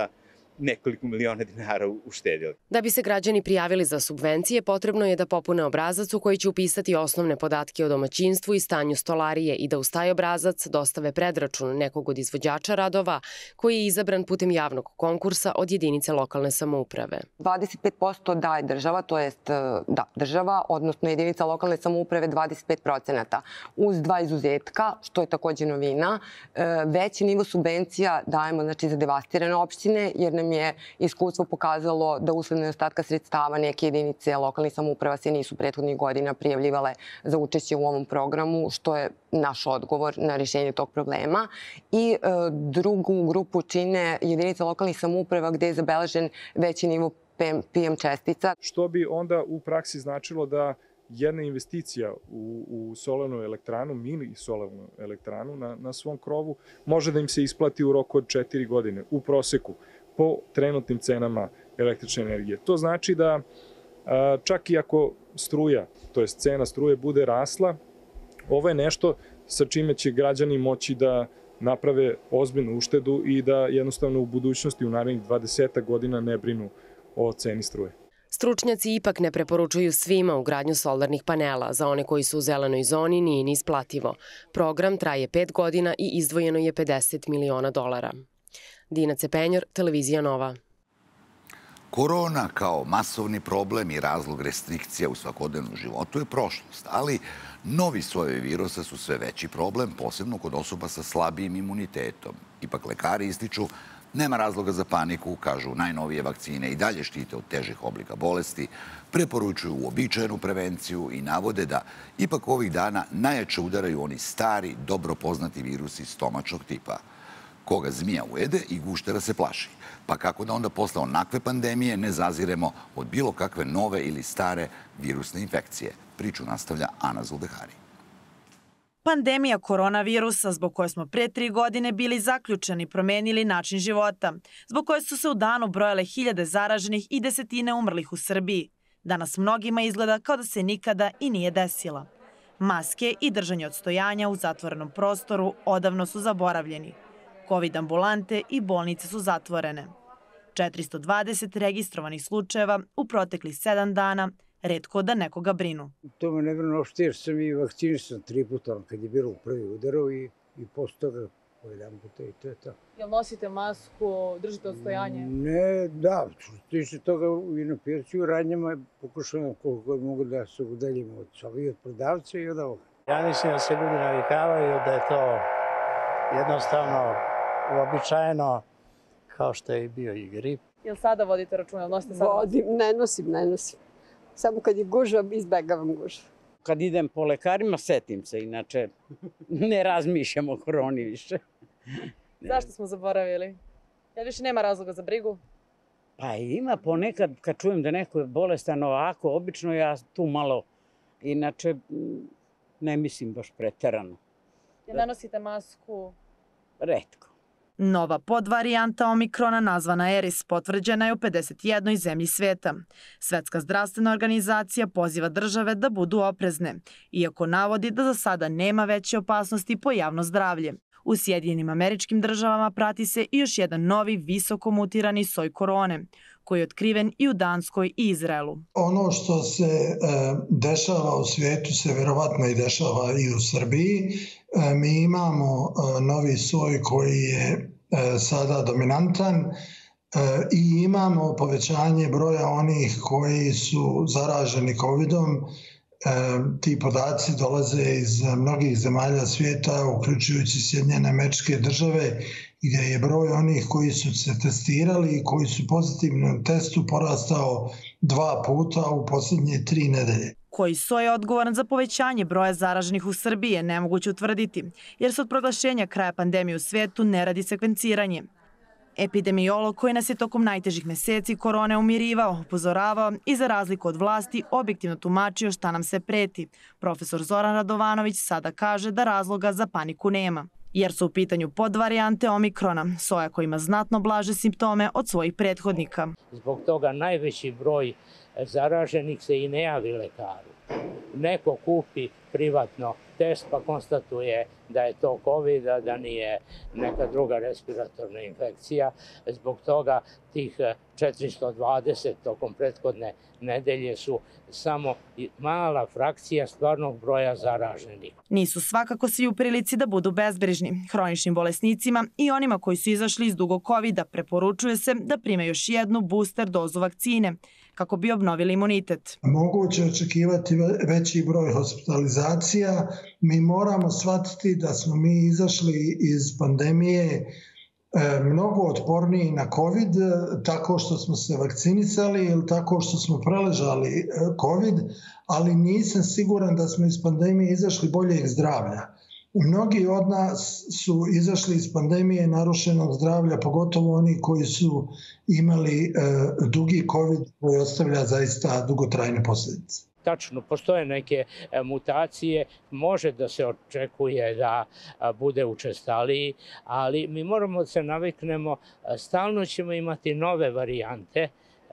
S20: nekoliko miliona dinara uštedili.
S19: Da bi se građani prijavili za subvencije, potrebno je da popune obrazac u koji će upisati osnovne podatke o domaćinstvu i stanju stolarije i da uz taj obrazac dostave predračun nekog od izvođača radova koji je izabran putem javnog konkursa od jedinice lokalne samouprave.
S21: dvadeset pet posto daje država, to jest da, država, odnosno jedinica lokalne samouprave dvadeset pet procenata. Uz dva izuzetka, što je takođe novina, veći nivo subvencija dajemo znači, za devastirane opštine, jer nam je iskustvo pokazalo da usled nedostatka sredstava neke jedinice lokalnih samouprava se nisu prethodnih godina prijavljivale za učešće u ovom programu, što je naš odgovor na rješenje tog problema. I e, drugu grupu čine jedinice lokalnih samouprava gde je zabeležen veći nivo P M čestica.
S22: Što bi onda u praksi značilo da jedna investicija u, u solarnu elektranu, mini solarnu elektranu na, na svom krovu, može da im se isplati u roku od četiri godine, u proseku, po trenutnim cenama električne energije. To znači da a, čak i ako struja, to jest cena struje, bude rasla, ovo je nešto sa čime će građani moći da naprave ozbiljnu uštedu i da jednostavno u budućnosti, u narednih dvadeset godina ne brinu o ceni struje.
S19: Stručnjaci ipak ne preporučuju svima ugradnju solarnih panela. Za one koji su u zelenoj zoni nije ni isplativo. Program traje pet godina i izdvojeno je pedeset miliona dolara. Dina Cepenjor, Televizija Nova.
S2: Korona kao masovni problem i razlog restrikcija u svakodnevnom životu je prošlost, ali novi sojevi virusa su sve veći problem, posebno kod osoba sa slabijim imunitetom. Ipak lekari ističu nema razloga za paniku, kažu najnovije vakcine i dalje štite od težih oblika bolesti, preporučuju uobičajenu prevenciju i navode da ipak ovih dana najjače udaraju oni stari, dobro poznati virusi stomačnog tipa. Koga zmija ujede i guštera se plaši. Pa kako da onda posle onakve pandemije ne zaziremo od bilo kakve nove ili stare virusne infekcije? Priču nastavlja Ana Zuldehari.
S7: Pandemija koronavirusa, zbog koje smo pre tri godine bili zaključeni, promenili način života, zbog koje su se u danu brojale hiljade zaraženih i desetine umrlih u Srbiji. Danas mnogima izgleda kao da se nikada i nije desila. Maske i držanje odstojanja u zatvorenom prostoru odavno su zaboravljeni. Kovid ambulante i bolnice su zatvorene. četiristo dvadeset registrovanih slučajeva u proteklih sedam dana, retko da nekoga brinu.
S8: To me ne brinu uopšte, jer sam i vakcinisan tri puta kad je bilo u prvi udaru i, i posle toga jedan puta i to je to.
S23: Jel nosite masku, držite odstojanje?
S8: Ne, da, što tiče toga i na pijaci u radnjama pokušavam koliko god mogu da se udaljimo od toga i od prodavca i od ovoga.
S24: Ja mislim da se ljudi navikavaju, da je to jednostavno uobičajeno, kao što je bio i grip.
S23: Jel sada vodite računa, nosite sad?
S25: Vodim, ne nosim, ne nosim. Samo kad je gužva, izbegavam gužvu.
S26: Kad idem po lekarima, setim se, inače ne razmišljam o koroni više.
S23: Zašto smo zaboravili? Jel više nema razloga za brigu?
S26: Pa ima ponekad, kad čujem da neko je bolestan ovako, obično ja tu malo, inače ne mislim baš preterano.
S23: Jel ne nosite masku?
S26: Retko.
S7: Nova podvarijanta omikrona nazvana Eris potvrđena je u pedeset jednoj zemlji sveta. Svetska zdravstvena organizacija poziva države da budu oprezne, iako navodi da za sada nema veće opasnosti po javno zdravlje. U Sjedinjenim Američkim Državama prati se i još jedan novi visoko mutirani soj korone, koji je otkriven i u Danskoj i Izraelu.
S27: Ono što se e, dešava u svijetu se vjerovatno i dešava i u Srbiji. E, mi imamo e, novi soj koji je e, sada dominantan e, i imamo povećanje broja onih koji su zaraženi kovidom. E, ti podaci dolaze iz mnogih zemalja svijeta, uključujući Sjedinjene Američke Države, gdje je broj onih koji su se testirali i koji su pozitivni na testu porastao dva puta u posljednje tri nedelje.
S7: Koji soj je odgovoran za povećanje broja zaraženih u Srbiji je nemoguće utvrditi, jer se od proglašenja kraja pandemije u svijetu ne radi sekvenciranje. Epidemiolog koji nas je tokom najtežih meseci korone umirivao, upozoravao i za razliku od vlasti objektivno tumačio šta nam se preti. Profesor Zoran Radovanović sada kaže da razloga za paniku nema, jer su u pitanju podvarijante omikrona, soja koja ima znatno blaže simptome od svojih prethodnika.
S24: Zbog toga najveći broj zaraženih se i ne javi lekaru.
S26: neko kupi privatno test pa konstatuje da je to COVID, a da nije neka druga respiratorna infekcija. Zbog toga tih četiristo dvadeset tokom prethodne nedelje su samo mala frakcija stvarnog broja zaraženih.
S7: Nisu svakako svi u prilici da budu bezbrižni. Hroničnim bolesnicima i onima koji su izašli iz dugog kovida preporučuje se da prime još jednu booster dozu vakcine kako bi obnovili imunitet.
S27: Moguće očekivati veći broj hospitalizacija. Mi moramo shvatiti da smo mi izašli iz pandemije mnogo otporniji na COVID tako što smo se vakcinisali ili tako što smo preležali COVID, ali nisam siguran da smo iz pandemije izašli boljeg zdravlja. Mnogi od nas su izašli iz pandemije narušenog zdravlja, pogotovo oni koji su imali dugi COVID koji ostavlja zaista dugotrajne posljedice.
S26: Tačno, postoje neke mutacije, može da se očekuje da bude učestaliji, ali mi moramo da se naviknemo, stalno ćemo imati nove varijante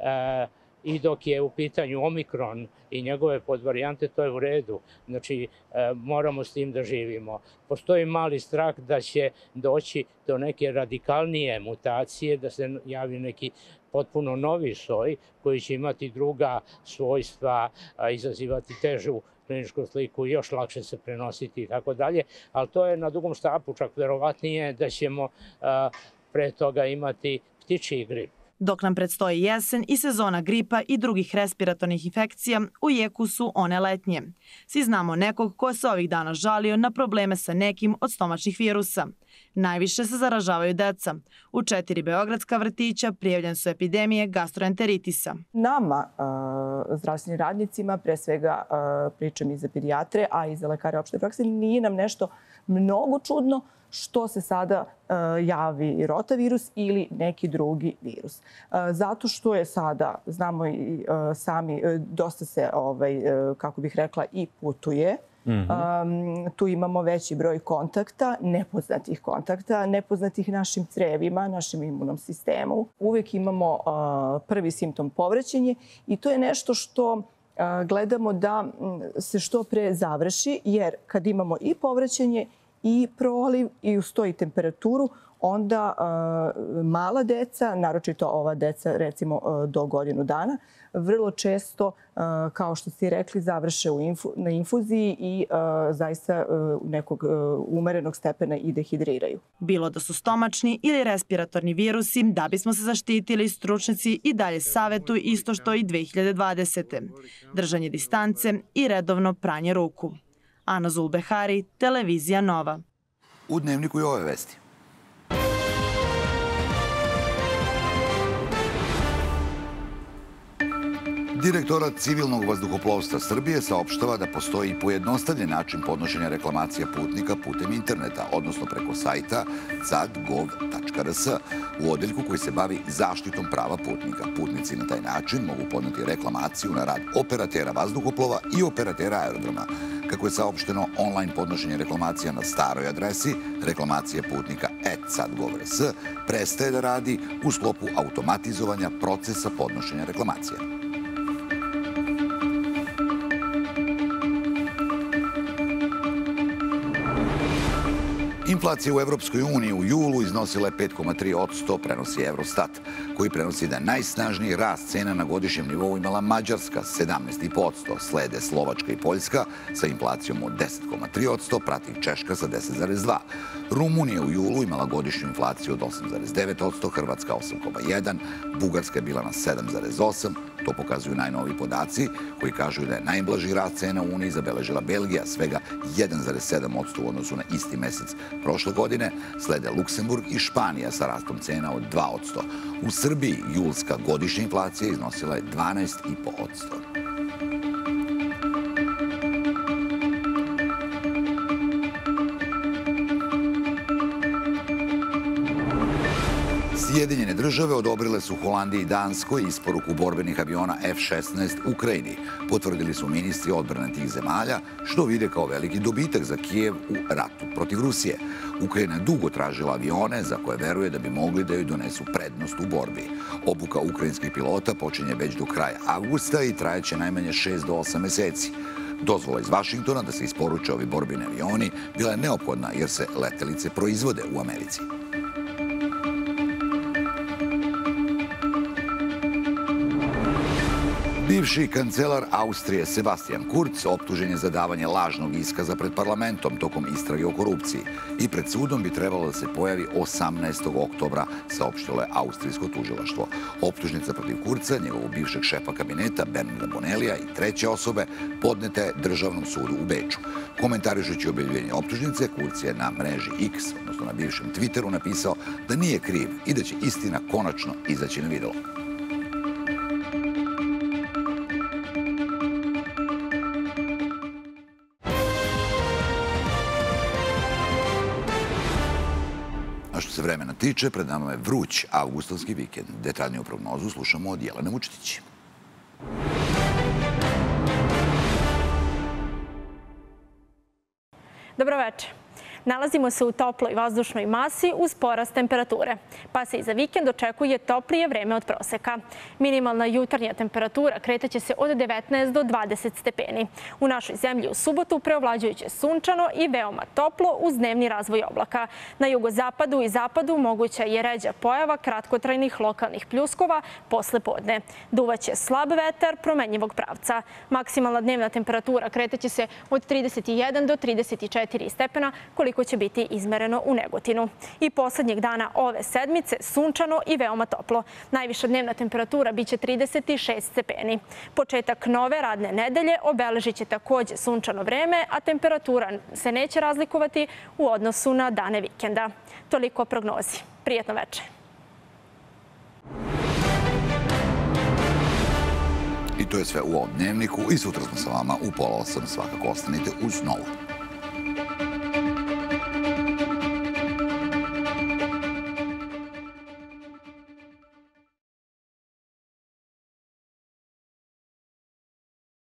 S26: i dok je u pitanju Omikron i njegove podvarijante, to je u redu. Znači, moramo s tim da živimo. Postoji mali strah da će doći do neke radikalnije mutacije, da se javi neki potpuno novi soj koji će imati druga svojstva, izazivati težu kliničku sliku i još lakše se prenositi i tako dalje. Ali to je na dugom štapu, čak verovatnije da ćemo pre toga imati ptičji grip.
S7: Dok nam predstoji jesen i sezona gripa i drugih respiratornih infekcija, u jeku su one letnje. Svi znamo nekog ko se ovih dana žalio na probleme sa nekim od stomačnih virusa. Najviše se zaražavaju deca. U četiri beogradska vrtića prijavljene su epidemije gastroenteritisa.
S1: Nama, zdravstvenim radnicima, pre svega pričam i za pedijatre, a i za lekare opšte prakse, nije nam nešto mnogo čudno što se sada javi rotavirus ili neki drugi virus. Zato što je sada, znamo i sami, dosta se, kako bih rekla, i putuje. Tu imamo veći broj kontakta, nepoznatih kontakta, nepoznatih našim crevima, našem imunom sistemu. Uvijek imamo prvi simptom povraćanje i to je nešto što gledamo da se što pre završi, jer kad imamo i povraćanje i proliv i uz to i temperaturu, onda mala deca, naročito ova deca recimo do godinu dana, vrlo često, kao što ste rekli, završe na infuziji i zaista nekog umerenog stepena i dehidriraju.
S7: Bilo da su stomačni ili respiratorni virusi, da bismo se zaštitili, stručnjaci i dalje savetuju isto što i dve hiljade dvadesete. Držanje distance i redovno pranje ruku. Ana Zulbehari, Televizija Nova.
S2: U Dnevniku i ove vesti. Direktorat civilnog vazduhoplovstva Srbije saopštava da postoji pojednostavljen način podnošenja reklamacija putnika putem interneta, odnosno preko sajta c a d gov tačka r s, u odeljku koji se bavi zaštitom prava putnika. Putnici na taj način mogu podneti reklamaciju na rad operatera vazduhoplova i operatera aerodroma. Kako je saopšteno, online podnošenje reklamacija na staroj adresi reklamacije putnika at c a d gov tačka r s prestaje da radi u sklopu automatizovanja procesa podnošenja reklamacija. Inflacija u Evropskoj uniji u julu iznosila je pet zarez tri posto, prenosi Eurostat, koji prenosi da najsnažniji rast cena na godišnjem nivou imala Mađarska, sedamnaest zarez pet posto, slede Slovačka i Poljska sa inflacijom od deset zarez tri posto, prati Češka sa deset zarez dva posto. Rumunija u julu imala godišnju inflaciju od osam zarez devet posto, Hrvatska osam zarez jedan posto, Bugarska je bila na sedam zarez osam posto, to pokazuju najnoviji podaci koji kažu da je najblaži rast cena u Uniji zabeležila Belgija, svega jedan zarez sedam posto u odnosu na isti mesec prošle godine, slede Luksemburg i Španija sa rastom cena od dva posto. U Srbiji julska godišnja inflacija iznosila je dvanaest zarez pet posto. Sjedinjene države odobrile su Holandiji i Danskoj isporuku borbenih aviona F šesnaest Ukrajini, potvrdili su ministri odbrane tih zemalja, što vide kao veliki dobitak za Kijev u ratu protiv Rusije. Ukrajina je dugo tražila avione za koje veruje da bi mogli da joj donesu prednost u borbi. Obuka ukrajinskih pilota počinje već do kraja avgusta i trajeće najmanje šest do osam meseci. Dozvola iz Vašingtona da se isporuče ovi borbeni avioni bila je neophodna jer se letelice proizvode u Americi. Bivši kancelar Austrije Sebastian Kurz optužen je za davanje lažnog iskaza pred parlamentom tokom istrage o korupciji i pred sudom bi trebalo da se pojavi osamnaestog oktobra, saopštilo je austrijsko tužilaštvo. Optužnica protiv Kurza, njegovog bivšeg šefa kabineta Bernarda Bonellija i treće osobe podneta je Državnom sudu u Beču. Komentarišući objavljivanje optužnice, Kurz je na mreži X, odnosno na bivšem Twitteru, napisao da nije kriv i da će istina konačno izaći na videlo. A što se vremena tiče, pred nama je vruć avgustovski vikend. Detaljniju prognozu slušamo od Jelene Vučetić.
S3: Dobro večer. Nalazimo se u toploj vazdušnoj masi uz porast temperature, pa se i za vikend očekuje toplije vreme od proseka. Minimalna jutarnja temperatura kretaće se od devetnaest do dvadeset stepeni. U našoj zemlji u subotu preovlađujuće sunčano i veoma toplo uz dnevni razvoj oblaka. Na jugozapadu i zapadu moguća je ređa pojava kratkotrajnih lokalnih pljuskova posle podne. Duvaće slab vetar promenjivog pravca. Maksimalna dnevna temperatura kretaće se od trideset jedan do trideset četiri stepena, koliko će biti izmereno u Negotinu. I poslednjeg dana ove sedmice sunčano i veoma toplo. Najviša dnevna temperatura biće trideset šest stepeni. Početak nove radne nedelje obeležit će takođe sunčano vreme, a temperatura se neće razlikovati u odnosu na dane vikenda. Toliko o prognozi. Prijetno večer.
S2: I to je sve u ovom dnevniku i sutra smo sa vama u pola osam. Svakako ostanite uz Novu.